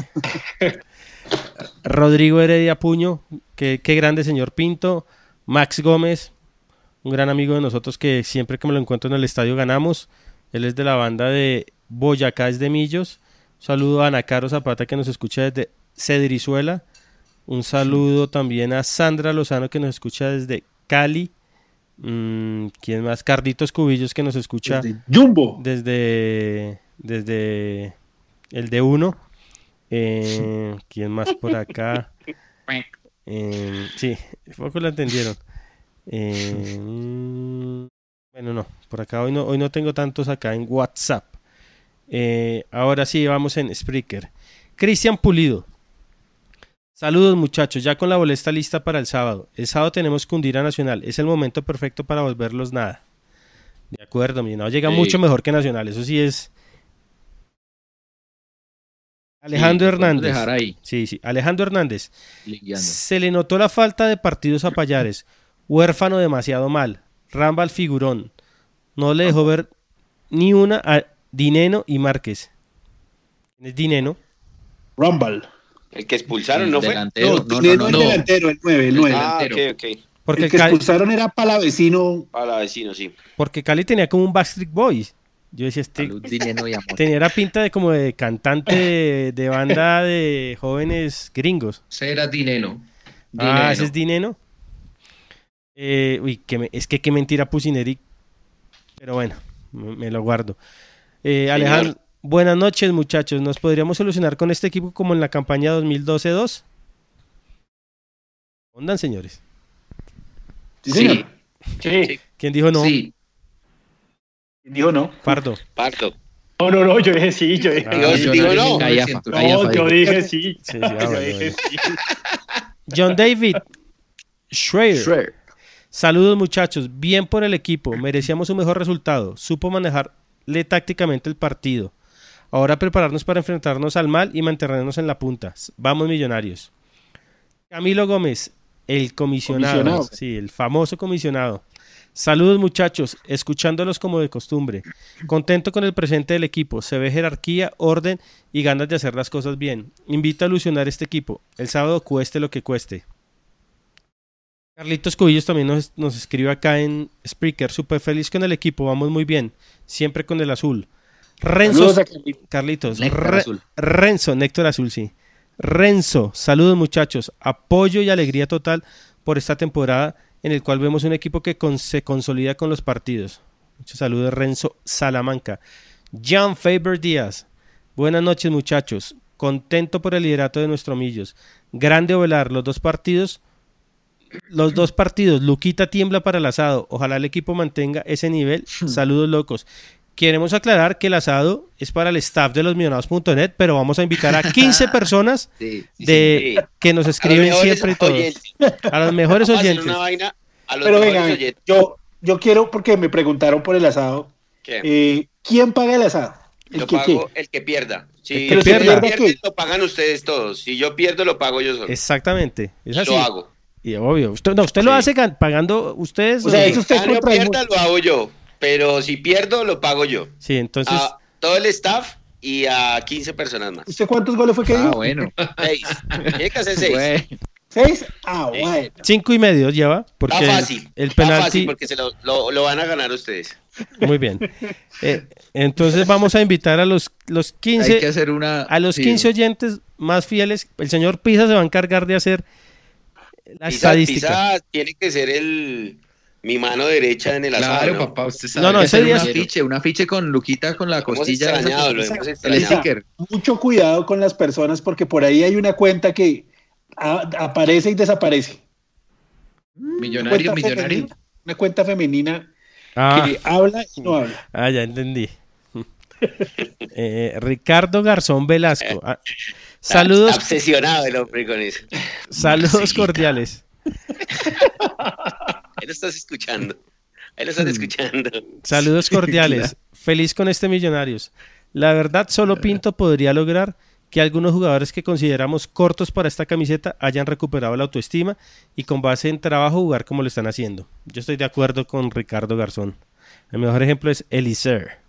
Rodrigo Heredia Puño, que, qué grande señor Pinto. Max Gómez, un gran amigo de nosotros, que siempre que me lo encuentro en el estadio ganamos. Él es de la banda de Boyacá, es de Millos. Un saludo a Ana Caro Zapata, que nos escucha desde Cedrizuela. Un saludo también a Sandra Lozano, que nos escucha desde Cali. Mm, ¿quién más? Carlitos Cubillos, que nos escucha Desde Jumbo. desde, desde el de uno. Eh, ¿quién más por acá? Eh, sí, poco lo entendieron. Eh, mm, bueno, no, por acá hoy no, hoy no tengo tantos acá en WhatsApp. Eh, ahora sí, vamos en Spreaker. Cristian Pulido. Saludos, muchachos, ya con la boleta lista para el sábado. El sábado tenemos Cundira Nacional. Es el momento perfecto para volverlos nada. De acuerdo, mi no llega Sí. mucho mejor que Nacional. Eso sí es. Alejandro Sí, lo podemos Hernández. dejar ahí, Sí, sí. Alejandro Hernández. ligueando. Se le notó la falta de partidos a Payares. Huérfano demasiado mal. Rambal figurón. No le dejó ver ni una a Dineno y Márquez. ¿Quién es Dineno? Rumble. El que expulsaron, El ¿no fue? delantero. No, No, no, Dinero no, el no. delantero, el nueve, el El nueve. Ah, ok, delantero. ok. Porque, El que Cali, expulsaron era Palavecino. Para la vecino, sí. porque Cali tenía como un Backstreet Boys. Yo decía, este Salud, dinero y amor. tenía la pinta de como de cantante de, de banda de jóvenes gringos. Ese era Dineno. Ah, ese es Dineno. Eh, uy, que me- es que qué mentira Pusineri. Pero bueno, me, me lo guardo. Eh, Alejandro, buenas noches, muchachos. ¿Nos podríamos solucionar con este equipo como en la campaña dos mil doce dos? ¿Ondan, señores? Sí, Sí, señor. Sí. ¿Quién dijo no? sí. ¿Quién dijo no? Pardo. Parto. No, no, no, yo dije sí, yo dije Ah, Digo, yo digo no. Callafa, no, Callafa, yo dijo. dije sí. Sí, sí, ah, Yo bueno, dije bueno. sí. John David Schreier. Schreier. Saludos, muchachos. Bien por el equipo. Merecíamos un mejor resultado. Supo manejarle tácticamente el partido. Ahora prepararnos para enfrentarnos al mal y mantenernos en la punta. Vamos, Millonarios. Camilo Gómez, el comisionado. Comisionado. Sí, el famoso comisionado. Saludos, muchachos. Escuchándolos como de costumbre. Contento con el presente del equipo. Se ve jerarquía, orden y ganas de hacer las cosas bien. Invito a ilusionar este equipo. El sábado cueste lo que cueste. Carlitos Cubillos también nos, nos escribe acá en Spreaker. Súper feliz con el equipo. Vamos muy bien. Siempre con el azul. Renzo. Saludos a Carlitos. Carlitos. Néctar Re- azul. Renzo. Néctar azul, sí. Renzo. Saludos, muchachos. Apoyo y alegría total por esta temporada en el cual vemos un equipo que con- se consolida con los partidos. Muchos saludos, Renzo Salamanca. John Faber Díaz. Buenas noches, muchachos. Contento por el liderato de nuestro Millos. Grande Ovelar. Los dos partidos. Los dos partidos. Luquita tiembla para el asado. Ojalá el equipo mantenga ese nivel. Saludos, locos. Queremos aclarar que el asado es para el staff de los millonarios punto net, pero vamos a invitar a quince personas Sí, sí, de, sí. que nos A los escriben mejores siempre y todo. oyentes. A los mejores Vamos a hacer oyentes. una vaina a los Pero mejores venga, oyentes. yo, yo quiero, porque me preguntaron por el asado. ¿Qué? eh, ¿Quién paga el asado? ¿El Lo que pago qué? el que pierda. Si El que el pierda. pierde, lo pagan ustedes todos. Si yo pierdo, lo pago yo solo. Exactamente. Es así. Lo hago. Y obvio. Usted, no, usted lo Sí. hace gan- pagando ustedes. O sea, o- eso usted Gane o contra el pierda, lo hago yo. pero si pierdo lo pago yo. Sí, entonces... A todo el staff y a quince personas más. ¿Usted cuántos goles fue que Ah, dio? bueno. Seis. Tiene que hacer seis. Bueno. ¿Seis? Ah, bueno. Cinco y medio lleva, porque Está fácil. el Está penalti... fácil porque se lo, lo, lo van a ganar ustedes. Muy bien. Eh, entonces vamos a invitar a los, los quince... Hay que hacer una... A los sí. quince oyentes más fieles, el señor Pisa se va a encargar de hacer la Pisa, estadística. Pisa tiene que ser el mi mano derecha en el asado. Claro, ¿no? papá, usted sabe. No, no, Hay que ese hacer día un sí. afiche, un afiche con Luquita con la Lo hemos costilla. esa extrañado, que- lo hemos el extrañado. sticker. Mucho cuidado con las personas porque por ahí hay una cuenta que a- aparece y desaparece. Millonario, Cuenta millonario. femenina, una cuenta femenina Ah, que habla y no habla. ah, ya entendí. Eh, Ricardo Garzón Velasco. Ah, saludos, Está obsesionado el hombre con eso. saludos cordiales. Ahí lo estás escuchando. Ahí lo están escuchando. Saludos cordiales. Feliz con este Millonarios. La verdad, solo Pinto podría lograr que algunos jugadores que consideramos cortos para esta camiseta hayan recuperado la autoestima y con base en trabajo jugar como lo están haciendo. Yo estoy de acuerdo con Ricardo Garzón. El mejor ejemplo es Elicer.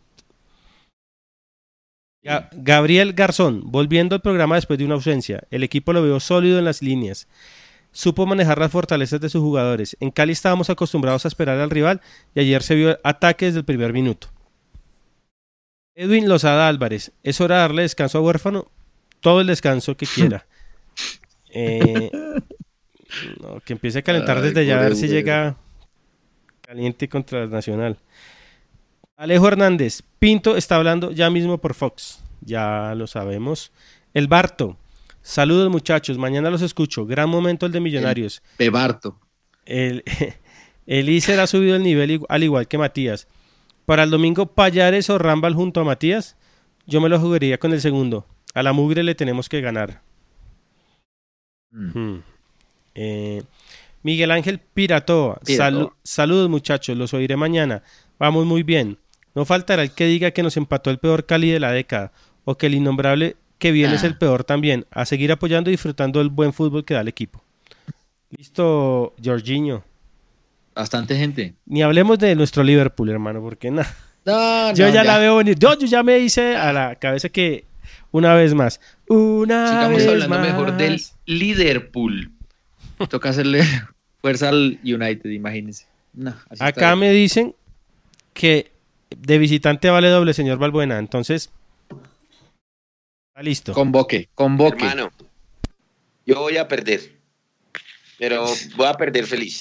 Ga- Gabriel Garzón, volviendo al programa después de una ausencia. El equipo lo veo sólido en las líneas. Supo manejar las fortalezas de sus jugadores. En Cali estábamos acostumbrados a esperar al rival y ayer se vio ataque desde el primer minuto. Edwin Lozada Álvarez, es hora de darle descanso a Huérfano, todo el descanso que quiera. Eh, no, que empiece a calentar Ay, desde ya, a ver pobre si güero. llega caliente contra el Nacional. Alejo Hernández, Pinto está hablando ya mismo por Fox, ya lo sabemos. El Barto, saludos muchachos, mañana los escucho, gran momento el de Millonarios. De Barto. El, el Iser ha subido el nivel igu- al igual que Matías. Para el domingo, Payares o Rambal junto a Matías, yo me lo jugaría con el segundo. A la mugre le tenemos que ganar. Mm. Hmm. Eh, Miguel Ángel Piratoa, Piratoa. salu- saludos muchachos, los oiré mañana. Vamos muy bien. No faltará el que diga que nos empató el peor Cali de la década o que el innombrable que viene Ah. es el peor también. A seguir apoyando y disfrutando del buen fútbol que da el equipo. Listo, Jorginho. Bastante gente. Ni hablemos de nuestro Liverpool, hermano, porque nada. No, Yo no, ya, la veo venir. Yo, yo ya me hice a la cabeza que una vez más. Una Sigamos vez hablando más. mejor del Liverpool. Toca hacerle fuerza al United, imagínense. No, así está Acá bien. me dicen que de visitante vale doble, señor Balbuena. Entonces, está listo. Convoque, convoque. Hermano, yo voy a perder. Pero voy a perder feliz.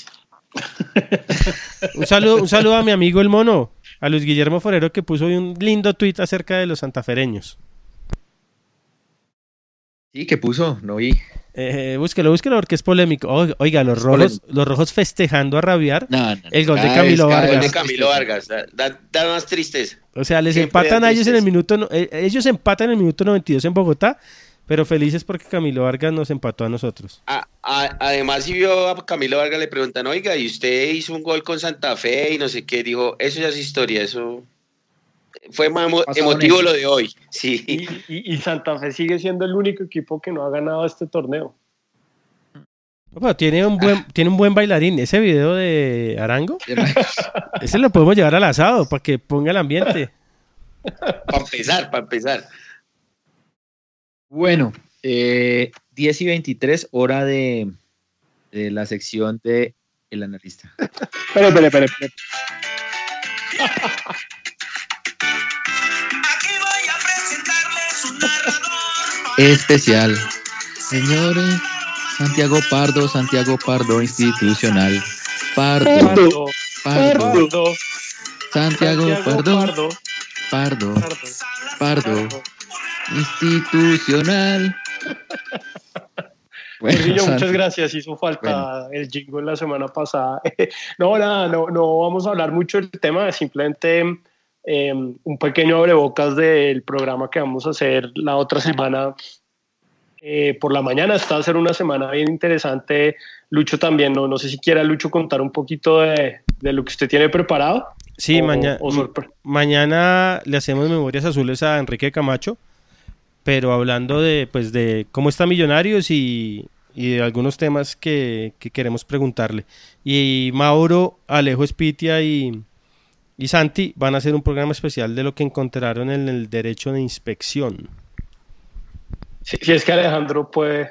Un saludo, un saludo a mi amigo el mono, a Luis Guillermo Forero, que puso hoy un lindo tuit acerca de los santafereños. Sí, ¿qué puso? No vi. Eh, búsquelo, búsquelo porque es polémico. Oiga, oiga, los Es rojos, polémico. los rojos festejando a rabiar. No, no, El gol de cada Camilo vez- cada Vargas. El vez de Camilo Vargas. Da, da- da más tristeza. O sea, les Siempre empatan da a ellos en el tristeza. minuto, no- eh, ellos empatan en el minuto noventa y dos en Bogotá, pero felices porque Camilo Vargas nos empató a nosotros. A- a- además, si vio a Camilo Vargas, le preguntan, oiga, ¿y usted hizo un gol con Santa Fe? Y no sé qué. Dijo, eso ya es historia, eso fue más emo- Pasado emotivo en lo de hoy. Sí. Y, y- y Santa Fe sigue siendo el único equipo que no ha ganado este torneo. No, pero tiene un buen, tiene un buen bailarín. Ese video de Arango, ese lo podemos llevar al asado para que ponga el ambiente. Para empezar, para empezar. Bueno, eh, diez y veintitrés, hora de, de la sección de El Analista. Espere, espere, espere. espere. Aquí voy a presentarles un narrador. Especial. Señores, Santiago Pardo, Santiago Pardo institucional. Pardo, Pardo, Pardo, Pardo, Santiago Santiago Pardo, Pardo, Pardo, Pardo. Pardo, institucional. Bueno, Jorginho, muchas Santi, gracias. Hizo falta el jingle la semana pasada. No, nada, no, no vamos a hablar mucho del tema, simplemente eh, un pequeño abrebocas del programa que vamos a hacer la otra semana eh, por la mañana. Esta va a ser una semana bien interesante. Lucho también, no, no sé si quiera Lucho contar un poquito de, de lo que usted tiene preparado. Sí, O- mañana, o sorpre- mañana le hacemos memorias azules a Enrique Camacho, pero hablando de, pues, de cómo está Millonarios y, y de algunos temas que, que queremos preguntarle. Y Mauro, Alejo Espitia y, y Santi van a hacer un programa especial de lo que encontraron en el derecho de inspección. Si, si es que Alejandro puede,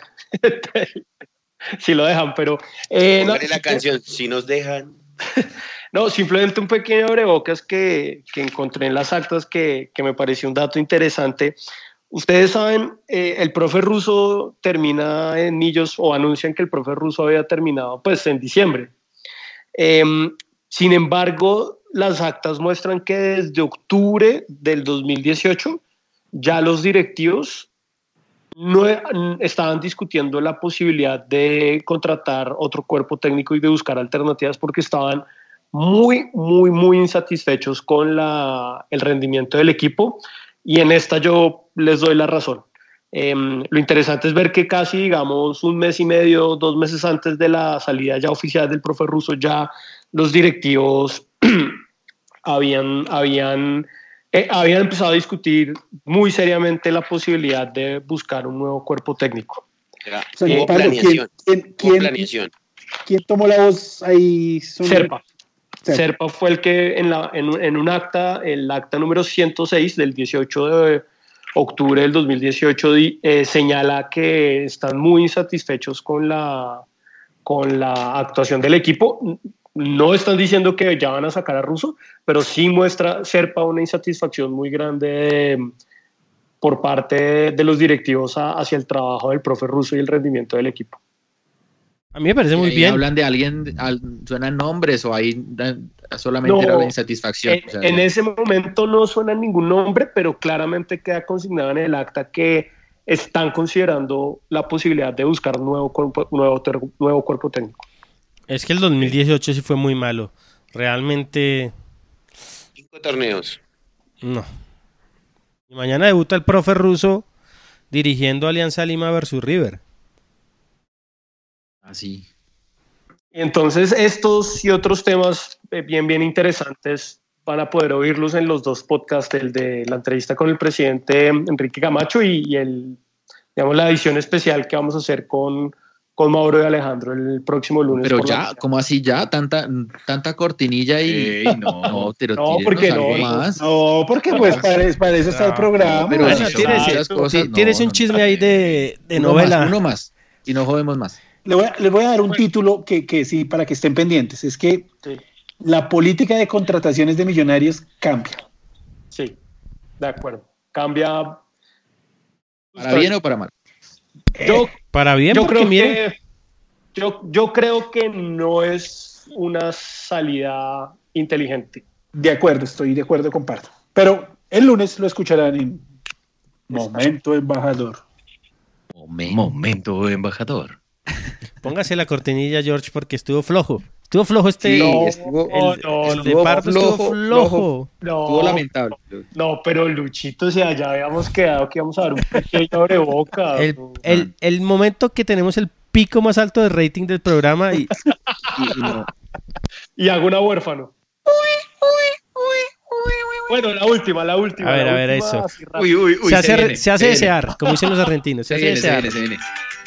si lo dejan, pero... Eh, no, la canción, si nos dejan... No, simplemente un pequeño abrebocas que, que encontré en las actas que, que me pareció un dato interesante. Ustedes saben, eh, el profe Russo termina en Millos, o anuncian que el profe Russo había terminado pues en diciembre. Eh, sin embargo, las actas muestran que desde octubre del dos mil dieciocho ya los directivos no estaban discutiendo la posibilidad de contratar otro cuerpo técnico y de buscar alternativas porque estaban muy, muy, muy insatisfechos con la, el rendimiento del equipo, y en esta yo les doy la razón. Eh, lo interesante es ver que casi, digamos, un mes y medio, dos meses antes de la salida ya oficial del profe Russo, ya los directivos habían, habían, eh, habían empezado a discutir muy seriamente la posibilidad de buscar un nuevo cuerpo técnico. Era, O sea, hubo Pablo, planeación. ¿quién, hubo quién, planeación. ¿quién tomó la voz ahí? Son- Serpa. Serpa. Serpa fue el que en, la, en, en un acta, el acta número ciento seis del dieciocho de octubre del dos mil dieciocho, eh, señala que están muy insatisfechos con la, con la actuación del equipo. No están diciendo que ya van a sacar a Russo, pero sí muestra Serpa una insatisfacción muy grande eh, por parte de los directivos a, hacia el trabajo del profe Russo y el rendimiento del equipo. A mí me parece muy Y ahí bien. hablan de alguien, al- suenan nombres o ahí dan- solamente No, era la insatisfacción. En, O sea, en ese momento no suena ningún nombre, pero claramente queda consignado en el acta que están considerando la posibilidad de buscar nuevo cuerpo, nuevo, ter- nuevo cuerpo técnico. Es que el dos mil dieciocho sí fue muy malo. Realmente, Cinco torneos. no. Y mañana debuta el profe Russo dirigiendo Alianza Lima versus River. así. Entonces, estos y otros temas eh, bien, bien interesantes van a poder oírlos en los dos podcasts, el de la entrevista con el presidente Enrique Camacho y, y el, digamos, la edición especial que vamos a hacer con, con Mauro y Alejandro el próximo lunes. Pero por la ya, mañana. ¿cómo así ya? Tanta, tanta cortinilla y... Ey, no. no, pero No, tírenos porque algo no, más. No, porque pues para, para eso está el programa. Pero Bueno, eso, tírese, muchas cosas, tí- no, tírese un no, chisme no. ahí de, de Uno novela. más, uno más. Y no jodemos más. Le voy, a, les voy a dar un título que, que sí, para que estén pendientes. Es que Sí, la política de contrataciones de Millonarios cambia. sí, de acuerdo. Cambia. ¿Para bien o para mal? Yo, Para bien, yo porque creo mire, que yo, yo creo que no es una salida inteligente. De acuerdo, estoy de acuerdo, comparto. Pero el lunes lo escucharán en Momento Embajador. Momento, embajador. póngase la cortinilla, George, porque estuvo flojo. Estuvo flojo este. Sí, No, estuvo- el, no, el no, de estuvo Pardo flojo, estuvo flojo. flojo. No, Estuvo lamentable. no, pero Luchito, si allá habíamos quedado que íbamos a dar un pequeño abreboca. El, el, el momento que tenemos el pico más alto de rating del programa y Y- y no. Y hago una huérfano. Bueno, la última, la última. A ver, la a ver, última, eso. así rápido. Uy, uy, uy. se hace, viene, se hace viene. desear, como dicen los argentinos. Se, Se hace viene, se desear. viene, se viene.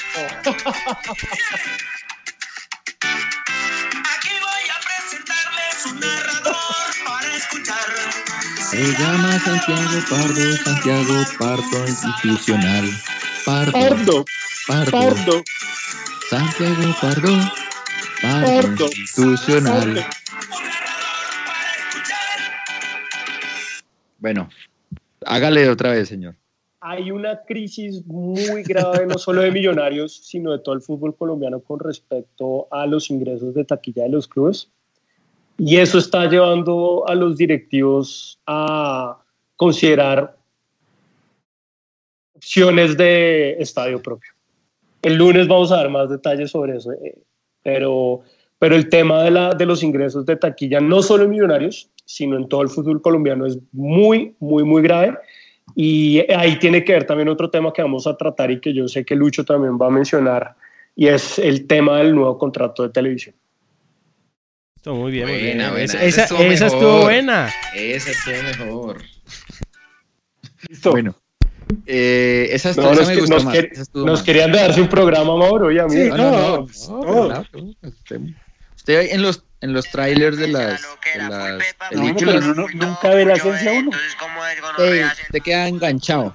Aquí voy a presentarles un narrador para escuchar. Se llama Santiago Pardo, Santiago Pardo Institucional. Pardo, Pardo, Pardo, Pardo, Santiago Pardo, Pardo Pardo, Institucional. Pardo. Bueno, hágale otra vez, señor. Hay una crisis muy grave, no solo de Millonarios, sino de todo el fútbol colombiano con respecto a los ingresos de taquilla de los clubes. Y eso está llevando a los directivos a considerar opciones de estadio propio. El lunes vamos a dar más detalles sobre eso, eh, pero, pero el tema de, la, de los ingresos de taquilla, no solo en Millonarios, sino en todo el fútbol colombiano, es muy, muy, muy grave. Y ahí tiene que ver también otro tema que vamos a tratar y que yo sé que Lucho también va a mencionar, y es el tema del nuevo contrato de televisión. Estuvo muy bien, muy Buena, bien. buena. Esa, Esa esa, estuvo esa mejor. estuvo buena. Esa estuvo mejor. Listo. Bueno, eh, esa, No, esa nos, me que- gustó nos más. quer- esa estuvo nos más. querían darse un programa, Mauro, y a mí. Sí, No, no, no, no, no, no, claro, usted, usted en los en los trailers de las, de las No, películas. pero no, no, nunca ve la esencia uno. Ey, te queda enganchado.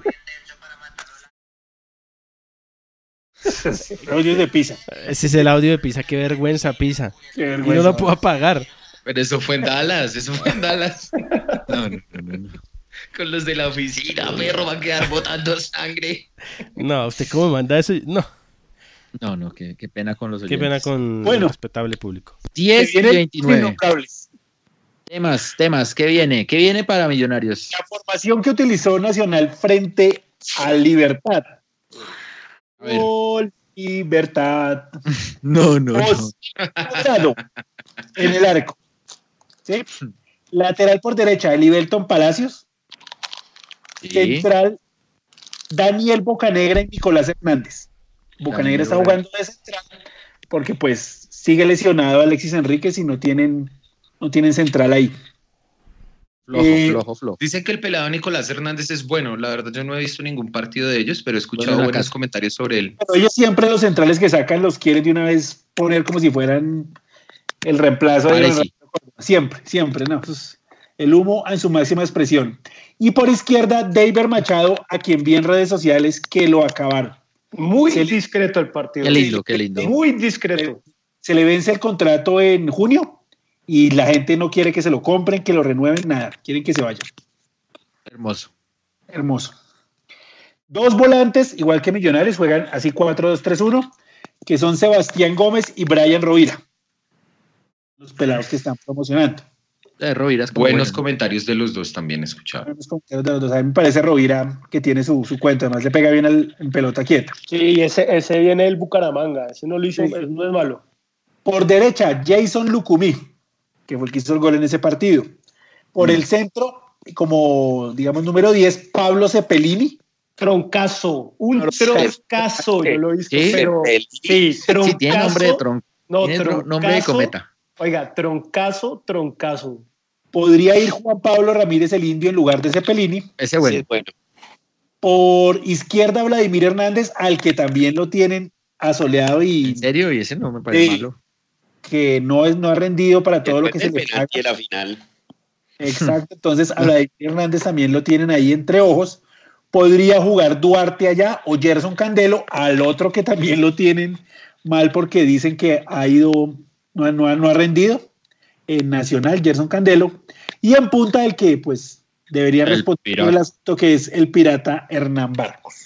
El audio es de Pisa. Ese es el audio de Pisa, qué vergüenza, Pisa. Qué Y no vergüenza. lo puedo apagar. Pero eso fue en Dallas, eso fue en Dallas. No, no, no, no, no. Con los de la oficina, perro, va a quedar botando sangre. No, ¿usted cómo me manda eso? No, No, no, qué, qué pena con los qué oyentes. pena con Bueno. el respetable público. diez y Que vienen veintinueve. innombrables. Temas, temas, ¿qué viene? ¿Qué viene para Millonarios? La formación que utilizó Nacional frente a Libertad. A ver. Gol, Libertad. No, no, Cuadrado en el arco. ¿Sí? Lateral por derecha, Elivelton Palacios. Sí. Central, Daniel Bocanegra y Nicolás Hernández. Bocanegra está Daniel jugando de central porque pues sigue lesionado Alexis Enríquez y no tienen, no tienen central ahí. Flojo, Eh, flojo, flojo. Dicen que el pelado Nicolás Hernández es bueno. La verdad, yo no he visto ningún partido de ellos, pero he escuchado Bueno, en la buenos casa. comentarios sobre él. Pero ellos siempre los centrales que sacan los quieren de una vez poner como si fueran el reemplazo de Parece. siempre, siempre, no. Eso es el humo en su máxima expresión. Y por izquierda, David Machado, a quien vi en redes sociales que lo acabaron. Muy Se le- discreto el partido. Qué lindo, qué lindo. Muy discreto. Se le vence el contrato en junio y la gente no quiere que se lo compren, que lo renueven, nada. Quieren que se vaya. Hermoso. Hermoso. Dos volantes, igual que Millonarios, juegan así cuatro dos tres uno, que son Sebastián Gómez y Brian Rovira. Los pelados que están promocionando. De Rovira es como Buenos bueno. comentarios de los dos también he escuchado. Los comentarios de los dos. A mí me parece Rovira que tiene su, su cuenta, además le pega bien al, en pelota quieta. Sí, ese, ese viene del Bucaramanga. Ese no lo hizo, Sí. ese no es malo. Por derecha, Jason Lucumí, que fue el que hizo el gol en ese partido. Por el centro, como digamos número diez, Pablo Cepelini. Troncazo, un Troncazo. troncazo, yo lo he visto, ¿Sí? pero sí, troncazo. Sí, tiene nombre de tronco. No, Tiene tro- troncazo, nombre de cometa. Oiga, troncazo, troncazo. Podría ir Juan Pablo Ramírez el Indio en lugar de Cepelini. Ese bueno. Sí, bueno. Por izquierda, Vladimir Hernández, al que también lo tienen asoleado y ¿En serio? Y ese no me parece Sí. malo. que no, es, no ha rendido para todo lo que se Después le del paga. penalti de la final. Exacto, entonces a Vladimir Hernández también lo tienen ahí entre ojos. Podría jugar Duarte allá o Gerson Candelo, al otro que también lo tienen mal porque dicen que ha ido, no, ha- no, ha- no ha rendido en Nacional, Gerson Candelo. Y en punta el que pues debería El responder pirata. el asunto, que es el pirata Hernán Barcos.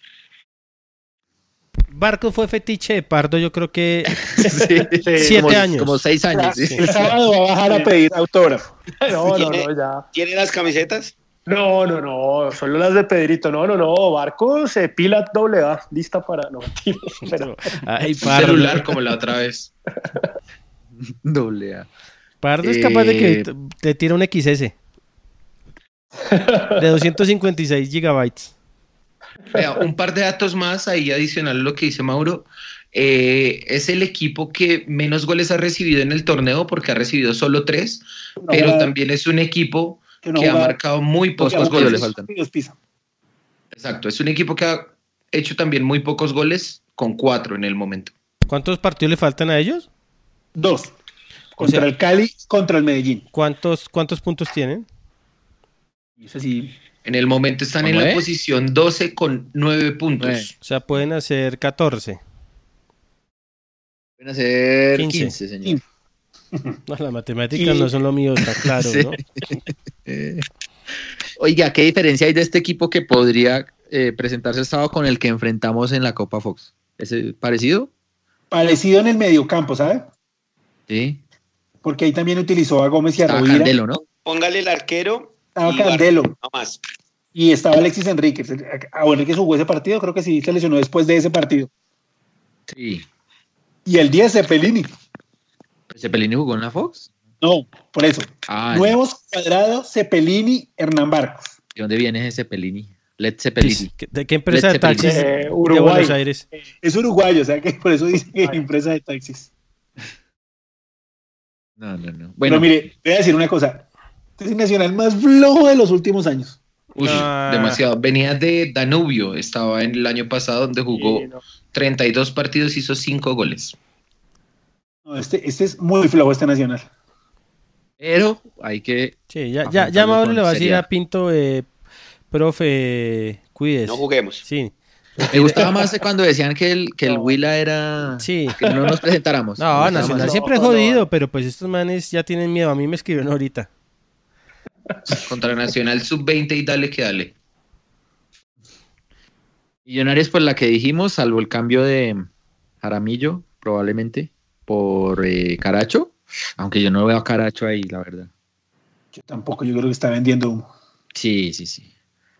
Barco fue fetiche de Pardo, yo creo que Sí. siete Como- años. Como seis años. sí. El sábado va a bajar a pedir autógrafo. No, no, ¿Tiene- no, ya. ¿Tiene las camisetas? No, no, no, solo las de Pedrito. No, no, no, Barcos, eh, pila doble A, lista para. No, mentira, pero- Ay, Un Pardo. celular como la otra vez. Doble A. Pardo es capaz de que Eh, t- te tira un X S de doscientos cincuenta y seis gigabytes. Vea, un par de datos más ahí adicional a lo que dice Mauro. Eh, es el equipo que menos goles ha recibido en el torneo porque ha recibido solo tres, pero No, también es un equipo que no que ha jugaba- marcado muy Pocos pocos goles le goles. faltan. Dios pisa. Exacto, es un equipo que ha hecho también muy pocos goles, con cuatro en el momento. ¿Cuántos partidos le faltan a ellos? Dos. Contra sea- el Cali, contra el Medellín. ¿Cuántos, cuántos puntos tienen? Y eso sí. En el momento están en la ¿Nueve? posición doce con nueve puntos. Nueve. O sea, pueden hacer catorce. Pueden hacer quince. quince, señor. No, las matemáticas no son lo mío, está claro, Sí. ¿no? Eh, Oiga, ¿qué diferencia hay de este equipo que podría eh, presentarse el sábado con el que enfrentamos en la Copa Fox? ¿Es eh, parecido? Parecido en el mediocampo, ¿sabe? Sí. Porque ahí también utilizó a Gómez y a Estaba Rovira. Candelo, ¿no? Póngale el arquero. Estaba y Candelo. Barco, no más. Y estaba Alexis Enríquez. Ah, bueno, el que jugó ese partido, creo que sí se lesionó después de ese partido. Sí. Y el diez, Cepelini. ¿Cepelini jugó en la Fox? No, por eso. Ah, Nuevos Cuadrado, Cepelini, Hernán Barcos. ¿de dónde viene ese Cepelini? Led Zeppelin. Sí, ¿de qué empresa de Led Zeppelin. taxis Eh, de Uruguay. Buenos Aires? Es uruguayo, o sea que por eso dice que es empresa de taxis. No, no, no. Bueno, Bueno, mire, voy a decir una cosa. Este es el Nacional más flojo de los últimos años. Uy, Ah. demasiado. Venía de Danubio, estaba en el año pasado donde jugó Sí, no. treinta y dos partidos, hizo cinco goles. No, este, este es muy flojo, este Nacional. Pero hay que... Sí, ya, ya, ya Mauro le va a decir a Pinto, eh, profe, cuídese. No juguemos. Sí. Me gustaba más cuando decían que el, que el Huila era... Sí. Que no nos presentáramos. No, Nacional más. siempre No, jodido, no. pero pues estos manes ya tienen miedo. A mí me escribieron ahorita. Contra Nacional sub veinte y dale que dale. Millonarios, pues la que dijimos, salvo el cambio de Jaramillo, probablemente, por eh, Caracho. Aunque yo no veo a Caracho ahí, la verdad. Yo tampoco, yo creo que está vendiendo humo. Sí, sí, sí.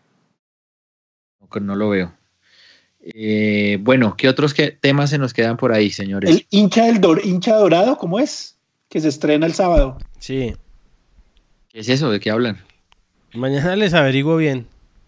No, no lo veo. Eh, bueno, ¿qué otros que, temas se nos quedan por ahí, señores? El hincha del dor, hincha dorado, ¿cómo es? Que se estrena el sábado. Sí. ¿Qué es eso? ¿De qué hablan? Mañana les averiguo bien.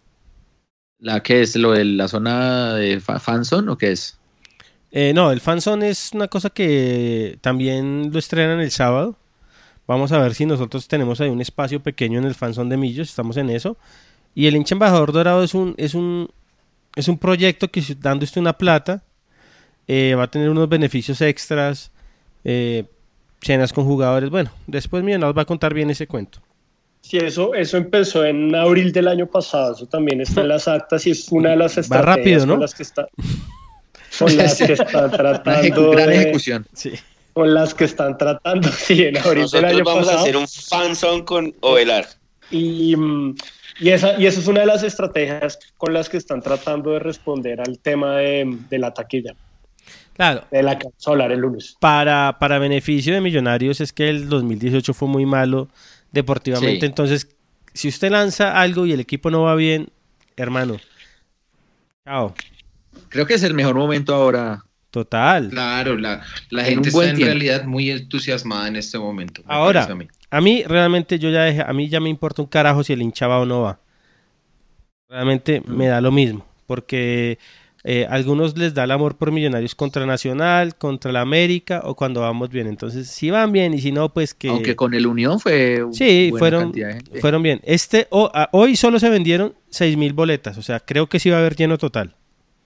¿La qué es? ¿Lo de la zona de fa fanzone o qué es? Eh, no, el fanzone es una cosa que también lo estrenan el sábado. Vamos a ver si nosotros tenemos ahí un espacio pequeño en el fanzone de Millos, estamos en eso. Y el hincha embajador dorado es un, es un, es un proyecto que dando usted una plata, eh, va a tener unos beneficios extras, eh, cenas con jugadores. Bueno, después Millonarios va a contar bien ese cuento. Sí, eso, eso empezó en abril del año pasado, eso también está en las actas y es una de las estrategias Va rápido, ¿no? con las que está, con las que están tratando Gran de- ejecución. Sí. con las que están tratando, sí, en abril del Nosotros año vamos pasado. a hacer un fanzone con Ovelar. Y, mm, y, esa, y esa es una de las estrategias con las que están tratando de responder al tema de, de la taquilla, Claro, de la solar el lunes. para, para beneficio de Millonarios es que el dos mil dieciocho fue muy malo deportivamente. Sí. Entonces, si usted lanza algo y el equipo no va bien, hermano, chao. Creo que es el mejor momento ahora. Total. Claro, la, la En gente un está buen en tiempo. realidad muy entusiasmada en este momento. me Ahora, parece a mí. a mí realmente yo ya dejé, a mí ya me importa un carajo si el hincha va o no va. Realmente me da lo mismo, porque eh, a algunos les da el amor por Millonarios contra Nacional, contra la América o cuando vamos bien. Entonces, si van bien y si no, pues que... Aunque con el Unión fue Sí, buena fueron, cantidad de gente. fueron bien. Este, o- a- hoy solo se vendieron seis mil boletas, o sea, creo que sí va a haber lleno total.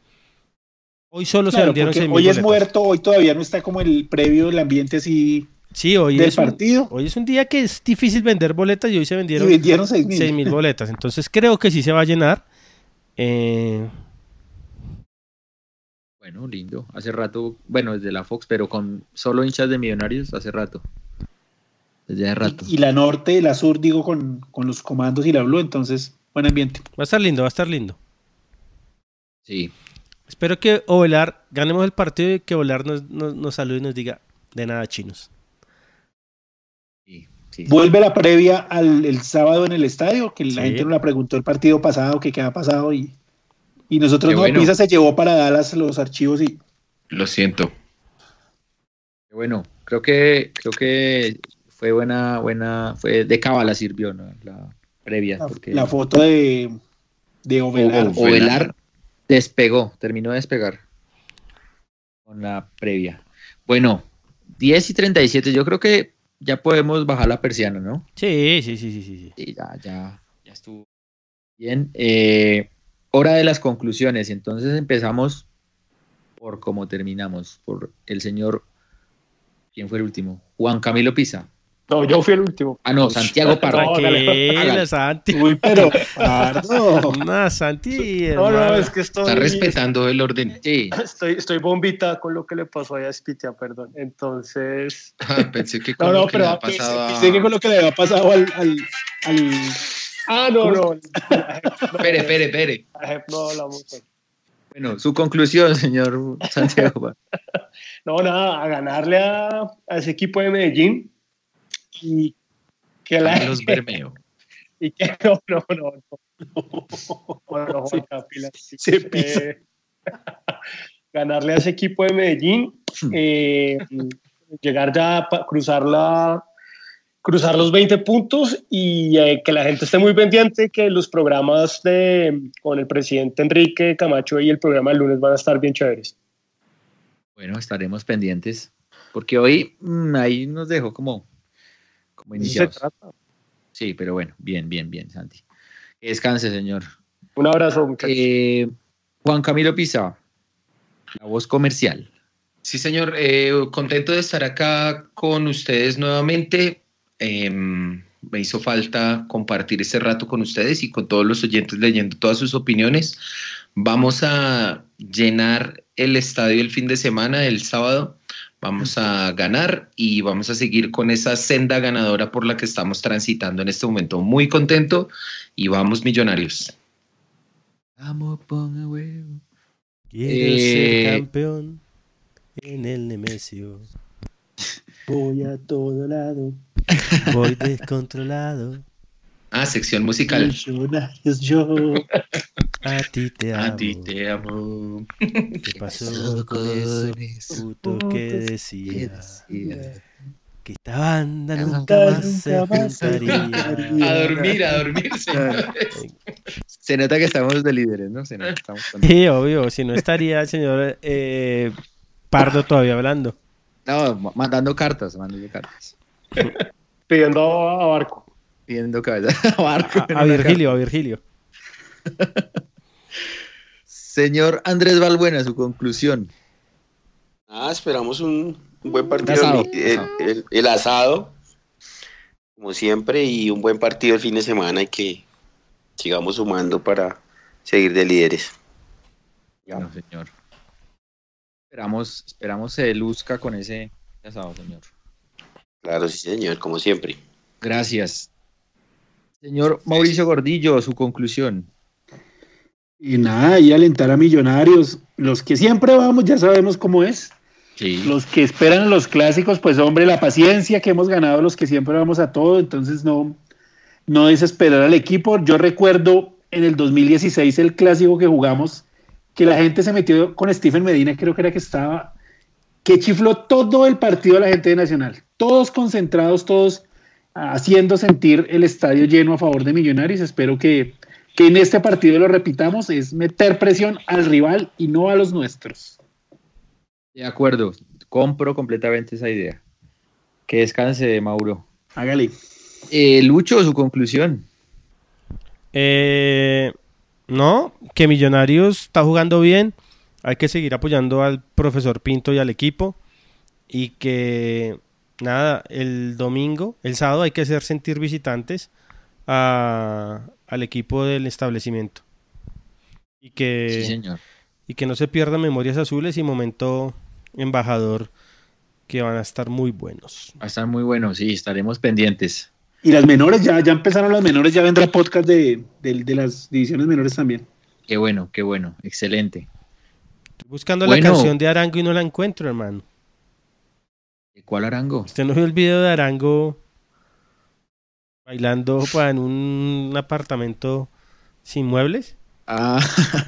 Hoy solo se Claro, vendieron porque seis mil hoy boletas. es muerto, hoy todavía no está como el previo, el ambiente así Sí, hoy del es, un, partido. hoy es un día que es difícil vender boletas y hoy se Y vendieron vendieron seis mil. seis mil boletas. Entonces creo que sí se va a llenar. Eh, Bueno, lindo. Hace rato, bueno, desde la Fox, pero con solo hinchas de Millonarios hace rato. Desde hace rato. Y, y la norte y la sur, digo, con, con los comandos y la blue, entonces, buen ambiente. va a estar lindo, va a estar lindo. Sí. Espero que Ovelar, ganemos el partido y que Ovelar nos, nos, nos salude y nos diga de nada, chinos. Sí, sí. Vuelve la previa al el sábado en el estadio, que la Sí. gente nos la preguntó el partido pasado, que qué ha pasado, y, y nosotros Qué no, bueno. Pisa se llevó para Dallas los archivos y Lo siento. Bueno, creo que creo que fue buena, buena, fue de cábala sirvió, ¿no? La previa. la, porque la foto de, de Ovelar. O- Ovelar despegó, terminó de despegar con la previa. Bueno, diez y treinta y siete, yo creo que ya podemos bajar la persiana, ¿no? Sí, sí, sí, sí, sí. sí. Sí, ya, ya, ya estuvo bien. Eh, hora de las conclusiones. Entonces empezamos por cómo terminamos, por el señor, ¿quién fue el último? Juan Camilo Pisa. No, yo fui el último. Ah, no, Santiago Parra. No, Tranquila, Santi. Uy, pero, Pardo. No, Santi, No, no, hermano. es que estoy, Está respetando el orden. Sí, estoy, estoy bombita con lo que le pasó a Spitia, perdón. Entonces, Ah, pensé que No, con no, lo que le pero ha pasado a... pensé que con lo que le había pasado al, al, al- ah, no, no. Espere, espere, espere. No hablamos. bueno, su conclusión, señor Santiago Parra. No, nada, a ganarle a, a ese equipo de Medellín y que la Carlos Bermeo. y que no, no, no, no, no, no, Juanca, pilas. se pisa. Eh, ganarle a ese equipo de Medellín, eh, llegar ya a cruzar la cruzar los veinte puntos y eh, que la gente esté muy pendiente que los programas de con el presidente Enrique Camacho y el programa del lunes van a estar bien chéveres. Bueno, estaremos pendientes. Porque hoy mm, ahí nos dejó como, como De eso se iniciados. trata. Sí, pero bueno, bien, bien, bien, Santi. Que descanse, señor. Un abrazo, muchachos. Eh, Juan Camilo Pisa, la voz comercial. Sí, señor. Eh, contento de estar acá con ustedes nuevamente. Eh, me hizo falta compartir este rato con ustedes y con todos los oyentes leyendo todas sus opiniones. Vamos a llenar el estadio el fin de semana, el sábado. Vamos a ganar y vamos a seguir con esa senda ganadora por la que estamos transitando en este momento. Muy contento y vamos Millonarios. Vamos, ponga huevo. Quiero Eh, ser campeón en el Nemesio. Voy a todo lado. Voy descontrolado. Ah, sección musical. Millonarios yo. A ti te amo. A ti te amo. ¿Qué pasó con eso, puto que decía que esta banda nunca más se juntaría? A dormir, a dormir, señores. Se nota que estamos de líderes, ¿no? Se nota que estamos con- Sí, obvio, si no estaría el señor eh, Pardo todavía hablando. No, ma- mandando cartas, mandando cartas. Pidiendo a, a Barco. Pidiendo cabeza a Barco. A, a Virgilio, a Virgilio. Señor Andrés Balbuena, su conclusión. Ah, esperamos un, un buen partido. asado. El, el- el asado, como siempre, y un buen partido el fin de semana y que sigamos sumando para seguir de líderes. Bueno, señor. Esperamos, esperamos se luzca con ese asado, señor. Claro, sí, señor, como siempre. Gracias. Señor Mauricio Gordillo, su conclusión. Y nada, y alentar a Millonarios. Los que siempre vamos, ya sabemos cómo es. Sí. Los que esperan los clásicos, pues hombre, la paciencia que hemos ganado, los que siempre vamos a todo, entonces no, no desesperar al equipo. Yo recuerdo en el dos mil dieciséis el clásico que jugamos, que la gente se metió con Stephen Medina, creo que era que estaba, que chifló todo el partido a la gente de Nacional. Todos concentrados, todos haciendo sentir el estadio lleno a favor de Millonarios. Espero que, que en este partido lo repitamos, es meter presión al rival y no a los nuestros. De acuerdo, compro completamente esa idea. Que descanse, Mauro. Hágale. Eh, Lucho, su conclusión. Eh, no, que Millonarios está jugando bien. Hay que seguir apoyando al profesor Pinto y al equipo. Y que, nada, el domingo, el sábado hay que hacer sentir visitantes a, al equipo del establecimiento. Y que, Sí, señor. y que no se pierdan Memorias Azules y Momento Embajador, que van a estar muy buenos. Va a estar muy bueno, sí, estaremos pendientes. Y las menores, ya, ya empezaron las menores, ya vendrá podcast de, de, de las divisiones menores también. Qué bueno, qué bueno, excelente. Estoy buscando Bueno. la canción de Arango y no la encuentro, hermano. ¿Cuál Arango? ¿Usted no vio el video de Arango bailando pa, en un apartamento sin muebles? Ah.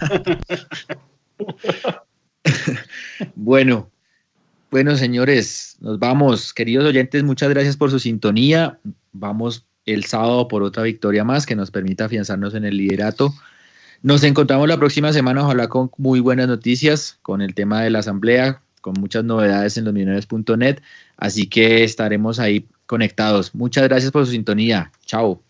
Bueno, bueno, señores, nos vamos. Queridos oyentes, muchas gracias por su sintonía. Vamos el sábado por otra victoria más que nos permita afianzarnos en el liderato. Nos encontramos la próxima semana, ojalá con muy buenas noticias, con el tema de la asamblea, con muchas novedades en los millonarios punto net. Así que estaremos ahí conectados. Muchas gracias por su sintonía. Chao.